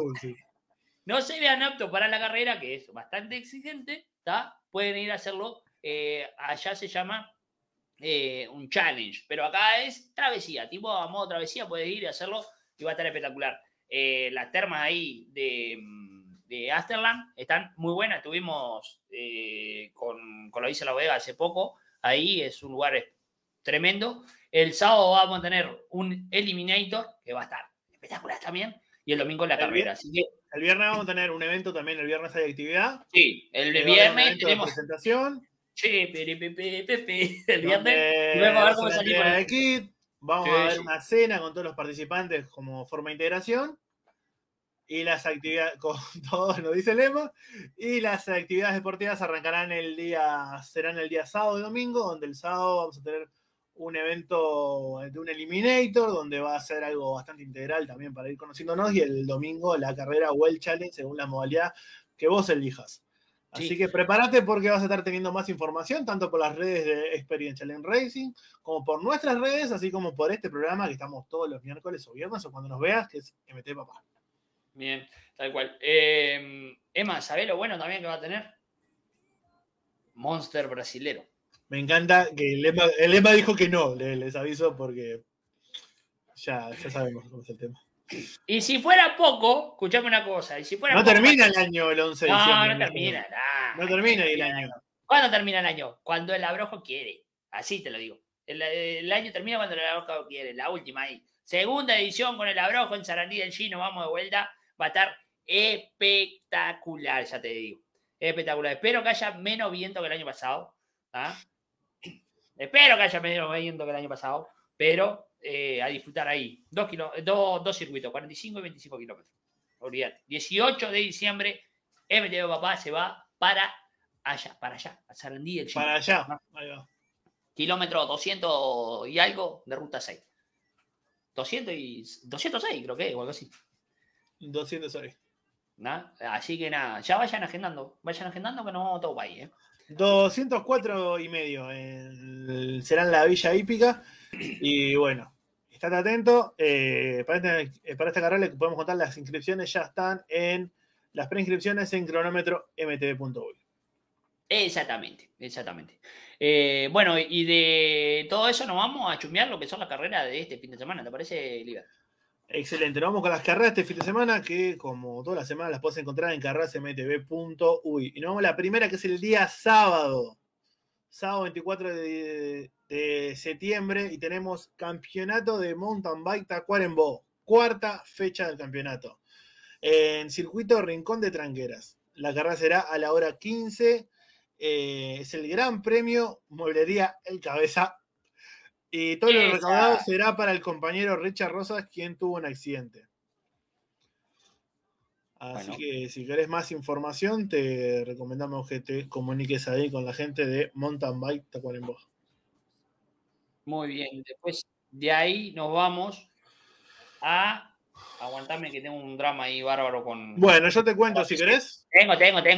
no se vean aptos para la carrera, que es bastante exigente, ¿tá? Pueden ir a hacerlo, allá se llama un challenge, pero acá es travesía, tipo a modo travesía puedes ir y hacerlo y va a estar espectacular. Las termas ahí de Ámsterdam están muy buenas, estuvimos con la Isla La Vega hace poco, ahí es un lugar tremendo. El sábado vamos a tener un Eliminator que va a estar espectacular también y el domingo la carrera. Así que el viernes vamos a tener un evento también, el viernes hay actividad. Sí, el viernes tenemos presentación. Sí, el viernes y vamos a ver cómo salimos. Vamos a ver una cena con todos los participantes como forma de integración. Y las actividades, con todos lo dice el lema, y las actividades deportivas serán el día sábado y domingo, donde el sábado vamos a tener un evento de un Eliminator, donde va a ser algo bastante integral también para ir conociéndonos, y el domingo la carrera World Challenge según la modalidad que vos elijas. Así que prepárate porque vas a estar teniendo más información, tanto por las redes de Experience Challenge Racing, como por nuestras redes, así como por este programa que estamos todos los miércoles o viernes, o cuando nos veas, que es MT Papá. Bien, tal cual. Emma, ¿sabés lo bueno también que va a tener? Monster brasilero. Me encanta que el Emma dijo que no, les aviso porque ya sabemos cómo es el tema. Y si fuera poco, escuchame una cosa. Y si fuera no poco, termina el año el 11 de diciembre. No termina. No termina el año. ¿Cuándo termina el año? Cuando el Abrojo quiere. Así te lo digo. El año termina cuando el Abrojo quiere. La última ahí. Segunda edición con el Abrojo en Sarandí del Gino. Vamos de vuelta. Va a estar espectacular, ya te digo. Espectacular. Espero que haya menos viento que el año pasado. Espero que haya menos viento que el año pasado. Pero a disfrutar ahí. Dos circuitos, 45 y 25 kilómetros. Olvídate. 18 de diciembre, MTV Papá se va para allá, a Sarandí del Chico. Para allá, ahí va. Kilómetro 200 y algo de ruta 6. 206 creo que, o algo así. 206. ¿Nah? Así que nada, ya vayan agendando que nos vamos todo para ahí. 204 y medio será en la Villa Hípica. Y bueno, estate atento. Para esta carrera les podemos contar, las inscripciones ya están en las preinscripciones en cronómetro mtv.uy. Exactamente. Bueno, y de todo eso nos vamos a chumear lo que son las carreras de este fin de semana, ¿te parece, Liber? Excelente, nos vamos con las carreras este fin de semana, que como todas las semanas las puedes encontrar en carrerasmtv.uy. Y nos vamos a la primera, que es el día sábado 24 de septiembre, y tenemos campeonato de mountain bike Tacuarembó, cuarta fecha del campeonato, en circuito Rincón de Tranqueras. La carrera será a la hora 15, es el Gran Premio Mueblería El Cabeza, y todo lo recaudado será para el compañero Richard Rosas, quien tuvo un accidente. Así que si querés más información, te recomendamos que te comuniques ahí con la gente de Mountain Bike Tacuarembó. Muy bien, después de ahí nos vamos a... Aguantame que tengo un drama ahí bárbaro con... Bueno, yo te cuento si querés. Tengo.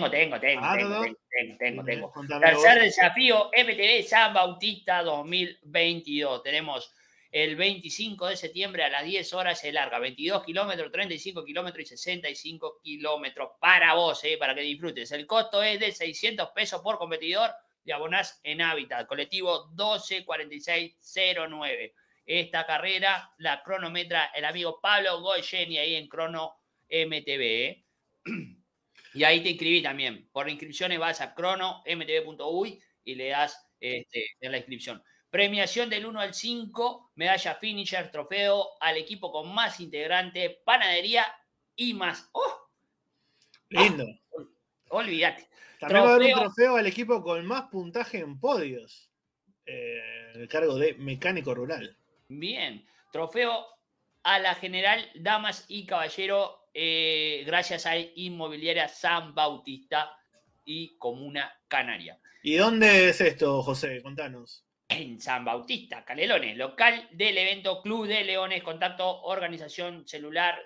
Tercer desafío, MTV San Bautista 2022. Tenemos el 25 de septiembre a las 10 horas se larga. 22 kilómetros, 35 kilómetros y 65 kilómetros para vos, para que disfrutes. El costo es de 600 pesos por competidor y abonás en Hábitat. Colectivo 124609. Esta carrera la cronometra el amigo Pablo Goyeni ahí en Crono MTV. Y ahí te inscribí también. Por inscripciones vas a cronomtv.uy y le das en la inscripción. Premiación del 1 al 5, medalla finisher, trofeo al equipo con más integrante, panadería y más. ¡Oh! Lindo. Olvídate. También va a haber un trofeo al equipo con más puntaje en podios. El cargo de mecánico rural. Bien. Trofeo a la general, damas y caballero, gracias a Inmobiliaria San Bautista y Comuna Canaria. ¿Y dónde es esto, José? Contanos. En San Bautista, Canelones, local del evento Club de Leones, contacto organización celular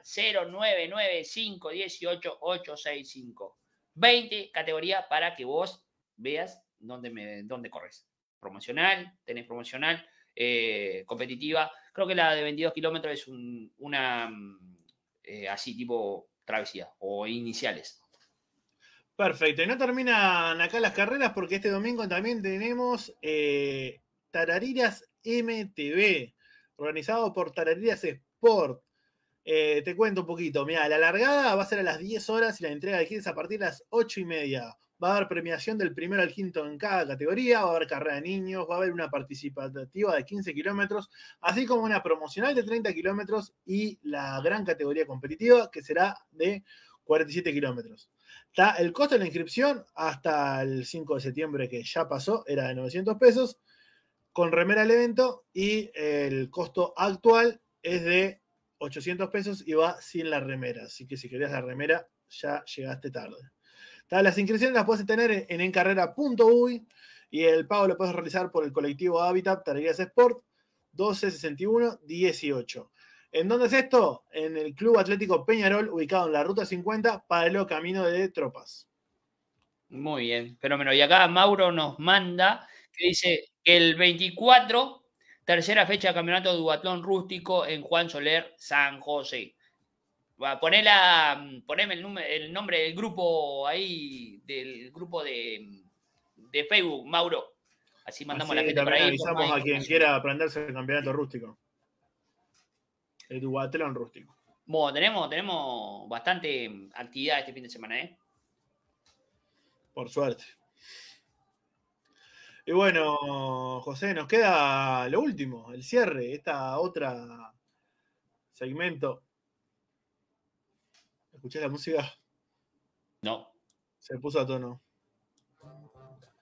0995188865. 20 categoría para que vos veas dónde corres. Promocional, tenés promocional, competitiva. Creo que la de 22 kilómetros es una así tipo travesía o iniciales. Perfecto. Y no terminan acá las carreras, porque este domingo también tenemos Tarariras MTV, organizado por Tarariras Sport. Te cuento un poquito. Mira, la largada va a ser a las 10 horas y la entrega de kits a partir de las 8:30. Va a haber premiación del primero al quinto en cada categoría, va a haber carrera de niños, va a haber una participativa de 15 kilómetros, así como una promocional de 30 kilómetros y la gran categoría competitiva, que será de 47 kilómetros. El costo de la inscripción hasta el 5 de septiembre, que ya pasó, era de 900 pesos, con remera al evento, y el costo actual es de 800 pesos y va sin la remera. Así que si querías la remera, ya llegaste tarde. Las inscripciones las puedes tener en encarrera.uy y el pago lo puedes realizar por el colectivo Hábitat Tarariras Sport 126118. ¿En dónde es esto? En el Club Atlético Peñarol, ubicado en la Ruta 50, Paralelo Camino de Tropas. Muy bien, fenómeno. Y acá Mauro nos manda que dice que el 24, tercera fecha de campeonato de duatlón rústico en Juan Soler, San José. Poneme el nombre del grupo ahí, del grupo de Facebook, Mauro. Así mandamos a la gente por ahí. Avisamos a quien quiera aprenderse el campeonato rústico. El duatlón rústico. Bueno, tenemos bastante actividad este fin de semana, ¿eh? Por suerte. Y bueno, José, nos queda lo último, el cierre, esta otra segmento. ¿Escuchás la música? No. Se puso a tono.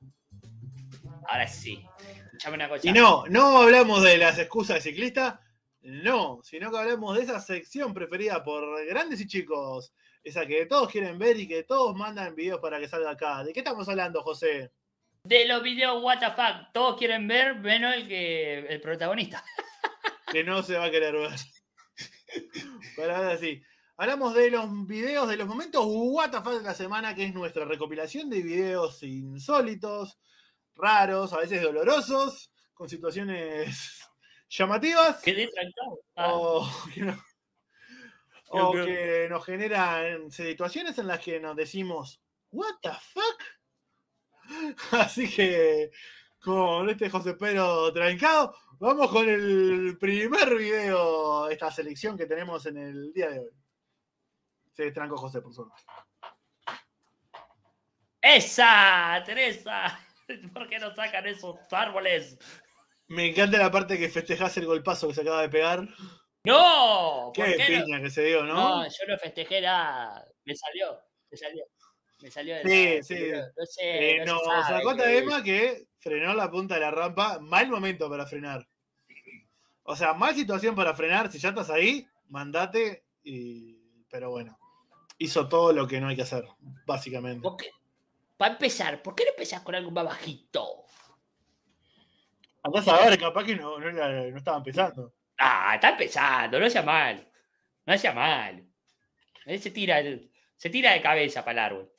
Ahora sí. Escuchame una cosa. Y no hablamos de las excusas de ciclista, No, sino que hablamos de esa sección preferida por grandes y chicos. Esa que todos quieren ver y que todos mandan videos para que salga acá. ¿De qué estamos hablando, José? De los videos what the fuck. Todos quieren ver, menos el protagonista. Que no se va a querer ver. Pero ahora sí. Hablamos de los videos, de los momentos what the fuck de la semana, que es nuestra recopilación de videos insólitos, raros, a veces dolorosos, con situaciones llamativas. Quedé trancado. O que nos generan situaciones en las que nos decimos, what the fuck? Así que, con este José Pedro trancado, vamos con el primer video de esta selección que tenemos en el día de hoy. Se trancó José, por suerte. ¡Esa, Teresa! ¿Por qué no sacan esos árboles? Me encanta la parte que festejás el golpazo que se acaba de pegar. ¡No! Qué piña que se dio, ¿no? No, yo no festejé nada. Me salió. Sí, sí. No sé. Nos sacó Tadema que frenó la punta de la rampa. Mal momento para frenar. O sea, mal situación para frenar. Si ya estás ahí, mandate. Pero bueno, hizo todo lo que no hay que hacer, básicamente. Para empezar, ¿por qué no empezás con algo más bajito? Andás a ver, capaz que no estaba empezando. Ah, está empezando, no sea mal. No sea mal. Él se tira de cabeza para el árbol.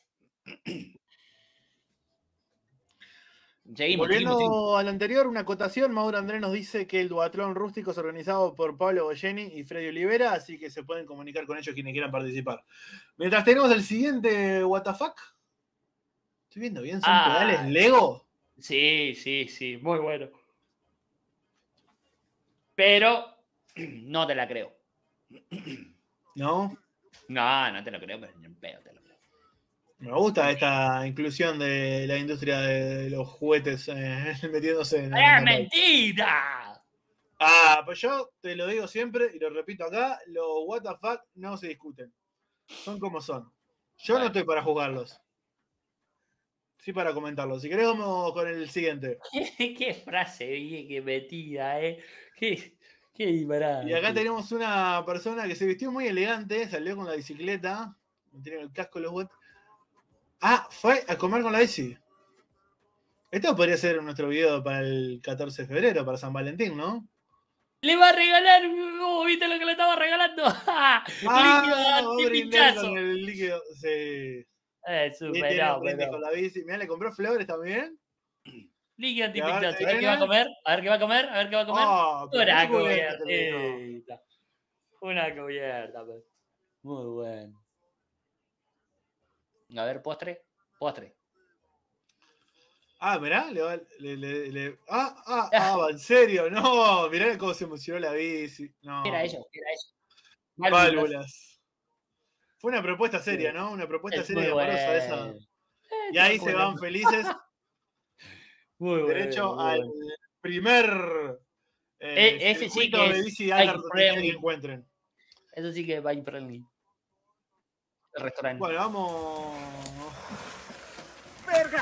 Seguimos. Volviendo al anterior, una acotación. Mauro Andrés nos dice que el duatlón rústico es organizado por Pablo Goyeni y Freddy Olivera, así que se pueden comunicar con ellos quienes quieran participar. Mientras tenemos el siguiente WTF. Estoy viendo bien, ¿son pedales Lego? Sí, muy bueno. Pero no te la creo. ¿No? No te lo creo, pero ni un pedo te lo creo. Me gusta esta inclusión de la industria de los juguetes metiéndose en... ¡Es mentira! Pues yo te lo digo siempre y lo repito acá, los WTF no se discuten. Son como son. Yo no estoy para juzgarlos. Sí, para comentarlos. Si querés, vamos con el siguiente. Qué frase, qué metida, Qué disparate. Y acá tenemos una persona que se vistió muy elegante, salió con la bicicleta, tiene el casco, los guantes. Fue a comer con la bici. Esto podría ser nuestro video para el 14 de febrero, para San Valentín, ¿no? Le va a regalar, ¿viste lo que le estaba regalando? Líquido antipichazo. Con el líquido, sí. Superado, con la bici. Mirá, le compró flores también. Líquido antipichazo. A ver qué va a comer. Una cubierta. Una cubierta. Muy bueno. A ver, postre. Mirá, en serio, no, mirá cómo se emocionó la bici. No. ¿Qué era eso? Válvulas. Fue una propuesta seria, ¿no? Una propuesta seria de amorosa esa. Y ahí se van felices. Muy bueno. Derecho al primer ese sí que de bici que encuentren. Eso sí que es bike friendly. El restaurante. Bueno, vamos. ¡Verga!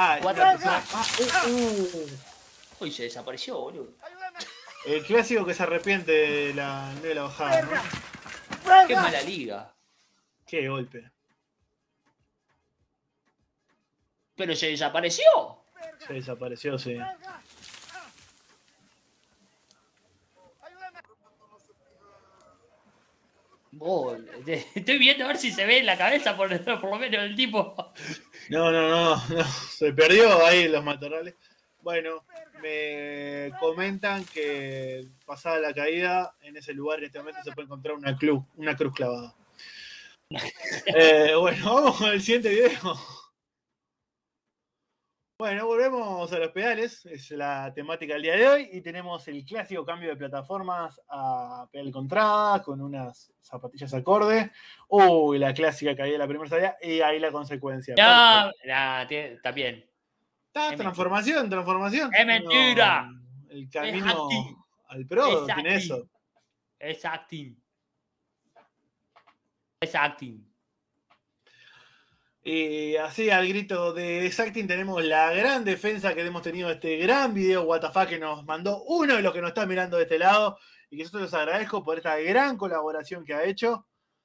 Uy, se desapareció, boludo. El clásico que se arrepiente de la bajada, ¿no? Qué mala liga. Qué golpe. Pero se desapareció. Se desapareció, sí. Estoy viendo a ver si se ve en la cabeza por lo menos el tipo. No. Se perdió ahí los matorrales. Bueno, me comentan que pasada la caída, en ese lugar en este momento se puede encontrar una cruz clavada. Bueno, vamos con el siguiente video. Bueno, volvemos a los pedales, es la temática del día de hoy, y tenemos el clásico cambio de plataformas a pedal contrada, con unas zapatillas acorde. Uy, la clásica caída de la primera salida, y ahí la consecuencia. No, está bien. Transformación. ¡Es mentira! No, el camino al pro tiene eso. Es acting. Y así al grito de Exacting tenemos la gran defensa que hemos tenido de este gran video WTF que nos mandó uno de los que nos está mirando de este lado y que yo se los agradezco por esta gran colaboración que ha hecho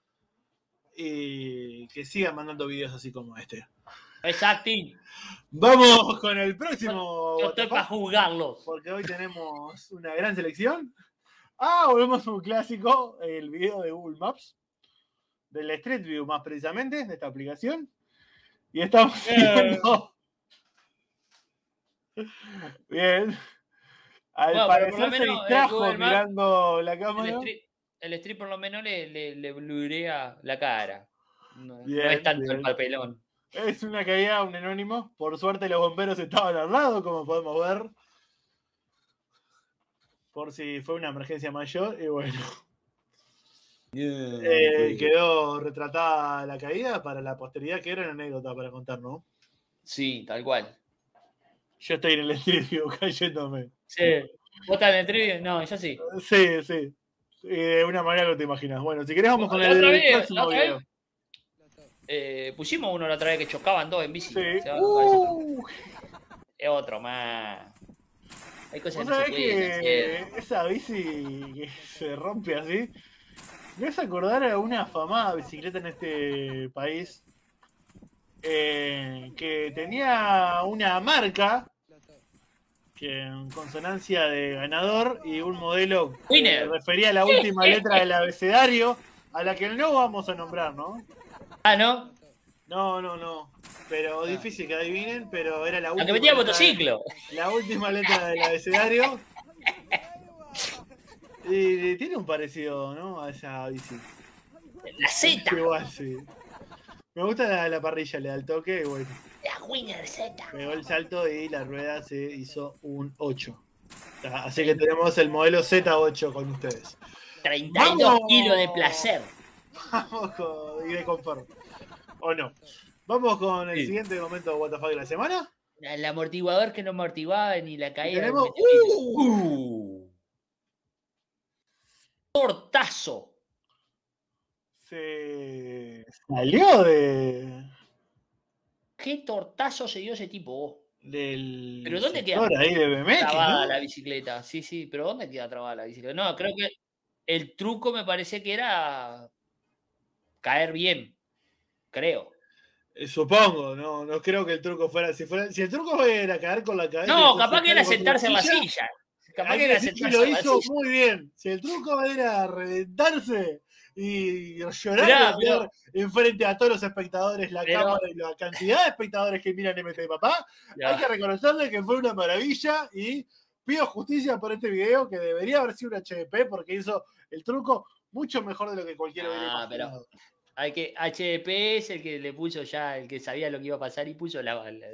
y que sigan mandando videos así como este. Exacto. Vamos con el próximo. Yo estoy para juzgarlos. Porque hoy tenemos una gran selección. Volvemos a un clásico, el video de Google Maps, del Street View más precisamente, de esta aplicación. Y estamos viendo... Bien. Al parecer se distrajo mirando la cámara. El Street por lo menos le blurea la cara. No es tanto el papelón. Es una caída, un anónimo. Por suerte los bomberos estaban al lado, como podemos ver. Por si fue una emergencia mayor. Y bueno. Quedó retratada la caída para la posteridad, que era una anécdota para contar, ¿no? Sí, tal cual. Yo estoy en el estribo cayéndome. Sí. ¿Vos estás en el estribo? No, yo sí. Sí. De una manera no te imaginas. Bueno, si querés vamos con el próximo video. Pusimos uno la otra vez que chocaban dos en bici. Sí. Es otro más. Hay cosas que se pueden hacer. Esa bici que se rompe así. Me vas a acordar a una afamada bicicleta en este país que tenía una marca que en consonancia de ganador y un modelo que refería a la última letra del abecedario, a la que no vamos a nombrar, ¿no? ¿No? No. Pero difícil que adivinen, pero era la última. La que metía motociclo. La última letra del abecedario. Y tiene un parecido, ¿no? A esa bici. La Z. Igual, sí. Me gusta la parrilla, le da el toque y bueno. La Winner Z. Pegó el salto y la rueda se hizo un 8. Así que tenemos el modelo Z8 con ustedes. 32 kilos de placer. Vamos y de confort. ¿O no? Vamos con el siguiente momento de WTF de la semana. El amortiguador que no amortiguaba ni la caída. Tenemos... Tortazo. Se salió de... ¿Qué tortazo se dio ese tipo? ¿Pero dónde queda ahí de BMX, trabada, ¿no? La bicicleta? Sí, pero ¿dónde queda trabada la bicicleta? No, creo que el truco me parece que era caer bien, creo. Supongo, no creo que el truco fuera si el truco era caer con la cabeza. No, capaz que era sentarse en la silla. Capaz que era sentarse lo hizo muy bien. Si el truco era reventarse y llorar enfrente a todos los espectadores, cámara y la cantidad de espectadores que miran MT Papá, hay que reconocerle que fue una maravilla y pido justicia por este video que debería haber sido un HDP porque hizo el truco mucho mejor de lo que cualquiera hubiera imaginado. HDP es el que le puso ya, el que sabía lo que iba a pasar y puso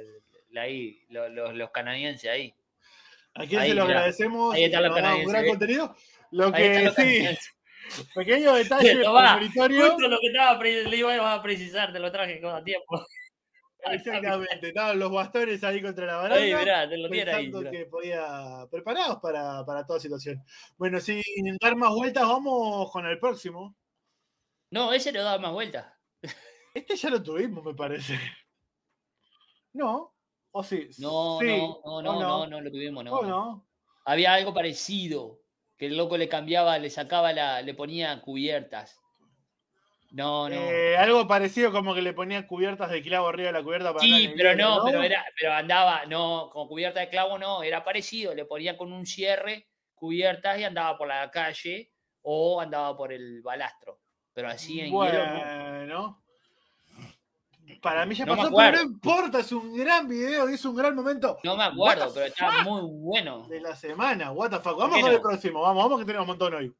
los canadienses ahí. ¿A quién se lo agradecemos? Ahí está los canadienses. Un gran contenido. Lo que sí, pequeño detalle premonitorio. Justo lo que le iba a precisar, te lo traje con tiempo. Exactamente, estaban los bastones ahí contra la baranda. Ahí, mirá, te lo tiene ahí. Que podía preparados para toda situación. Bueno, sin dar más vueltas, vamos con el próximo. No, ese no daba más vueltas. Este ya lo tuvimos, me parece. ¿No? ¿O sí? No lo tuvimos, no. ¿O no? Había algo parecido, que el loco le cambiaba, le sacaba le ponía cubiertas. No. Algo parecido como que le ponía cubiertas de clavo arriba de la cubierta para sí, pero no, pero andaba, no, con cubierta de clavo no, era parecido, le ponía con un cierre cubiertas y andaba por la calle o andaba por el balastro. Pero así en hielo no. Para mí ya pasó, pero no importa, es un gran video, es un gran momento. No me acuerdo, pero está muy bueno. De la semana, what the fuck. Vamos con el próximo, vamos que tenemos un montón hoy.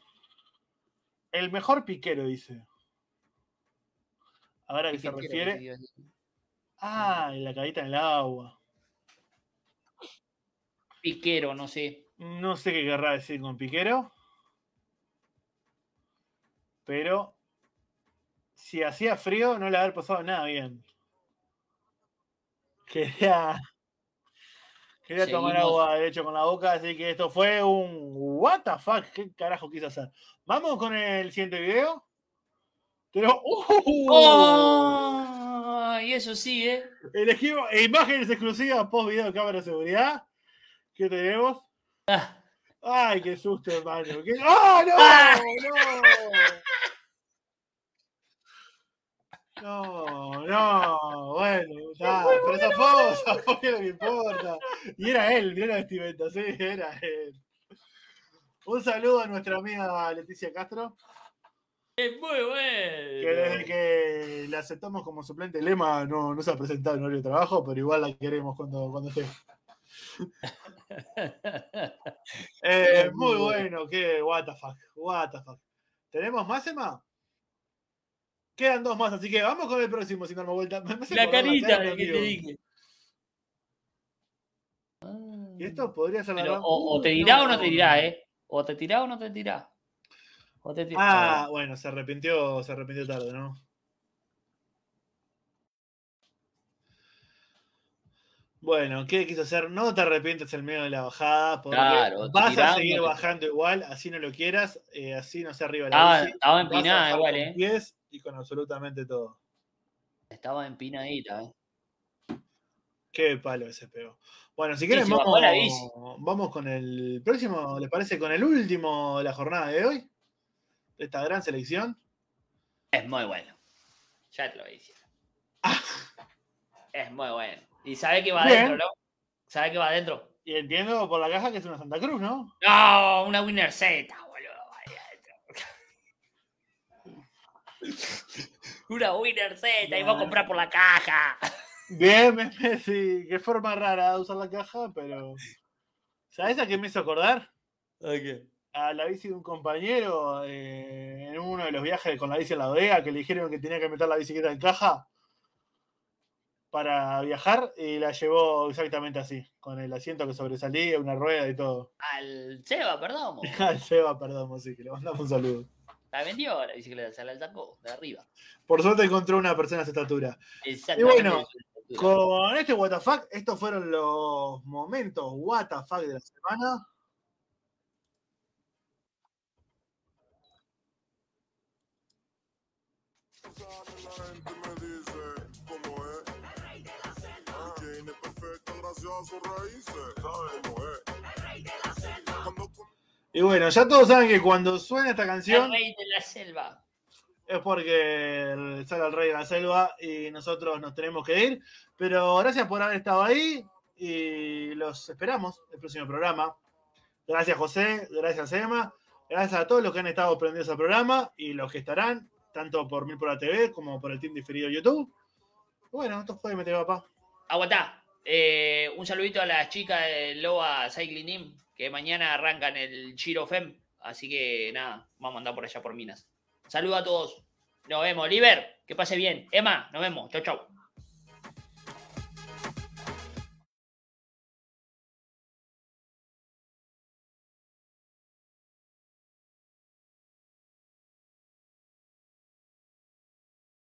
El mejor piquero, dice. Ahora que se refiere. La caída en el agua. Piquero, no sé. No sé qué querrá decir con piquero. Pero si hacía frío, no le haber pasado nada bien. Quería tomar agua, de hecho, con la boca, así que esto fue un what the fuck, ¿qué carajo quiso hacer? Vamos con el siguiente video. Pero, y eso sí, elegimos imágenes exclusivas post video de cámara de seguridad. ¿Qué tenemos? Ay, qué susto, hermano. ¡Ah, no! No, bueno, pero esa foto es lo que importa. Y era él, mirá la vestimenta, sí, era él. Un saludo a nuestra amiga Leticia Castro. Es muy bueno. Que desde que la aceptamos como suplente Lema no se ha presentado en horario de trabajo, pero igual la queremos cuando esté. Muy bueno, que what the fuck. ¿Tenemos más, Emma? Quedan 2 más, así que vamos con el próximo, si no me vuelta. La carita de que te dije. Y esto podría ser la... O te dirá o no te dirá, O te tirá o no te tirá. Bueno, se arrepintió tarde, ¿no? Bueno, ¿qué quiso hacer? No te arrepientes en medio de la bajada, porque vas a seguir bajando igual, así no lo quieras, así no se arriba la bici. Estaba empinada igual, con pies y con absolutamente todo. Estaba empinadita, Qué palo ese pegó. Bueno, si quieren vamos con el próximo, ¿les parece? Con el último de la jornada de hoy, de esta gran selección. Es muy bueno. Ya te lo voy a decir. Es muy bueno. Y sabe que va adentro, ¿no? Sabe que va adentro. Y entiendo por la caja que es una Santa Cruz, ¿no? No, una Winner Z, boludo. Una Winner Z, y va a comprar por la caja. Bien, sí, qué forma rara de usar la caja, pero... ¿Sabes a qué me hizo acordar? ¿A qué? A la bici de un compañero en uno de los viajes con la bici en la bodega, que le dijeron que tenía que meter la bicicleta en caja para viajar, y la llevó exactamente así, con el asiento que sobresalía, una rueda y todo. Al Seba, Perdomo. Al Seba, Perdomo, sí, que le mandamos un saludo. La vendió la bicicleta, se la sacó de arriba. Por suerte encontró una persona de esa estatura. Y bueno, con este WTF, estos fueron los momentos WTF de la semana. Y bueno, ya todos saben que cuando suena esta canción... El rey de la selva. Es porque sale el rey de la selva y nosotros nos tenemos que ir. Pero gracias por haber estado ahí y los esperamos el próximo programa. Gracias, José. Gracias, Emma. Gracias a todos los que han estado prendidos al programa y los que estarán, tanto por Mil por la TV como por el team diferido de YouTube. Bueno, esto fue Mete Papá. Aguantá. Un saludito a las chicas de Loa Cycling Team, que mañana arrancan el Giro FEM. Así que nada, vamos a andar por allá por Minas. Saludos a todos. Nos vemos. Liber, que pase bien. Emma, nos vemos. Chau, chau.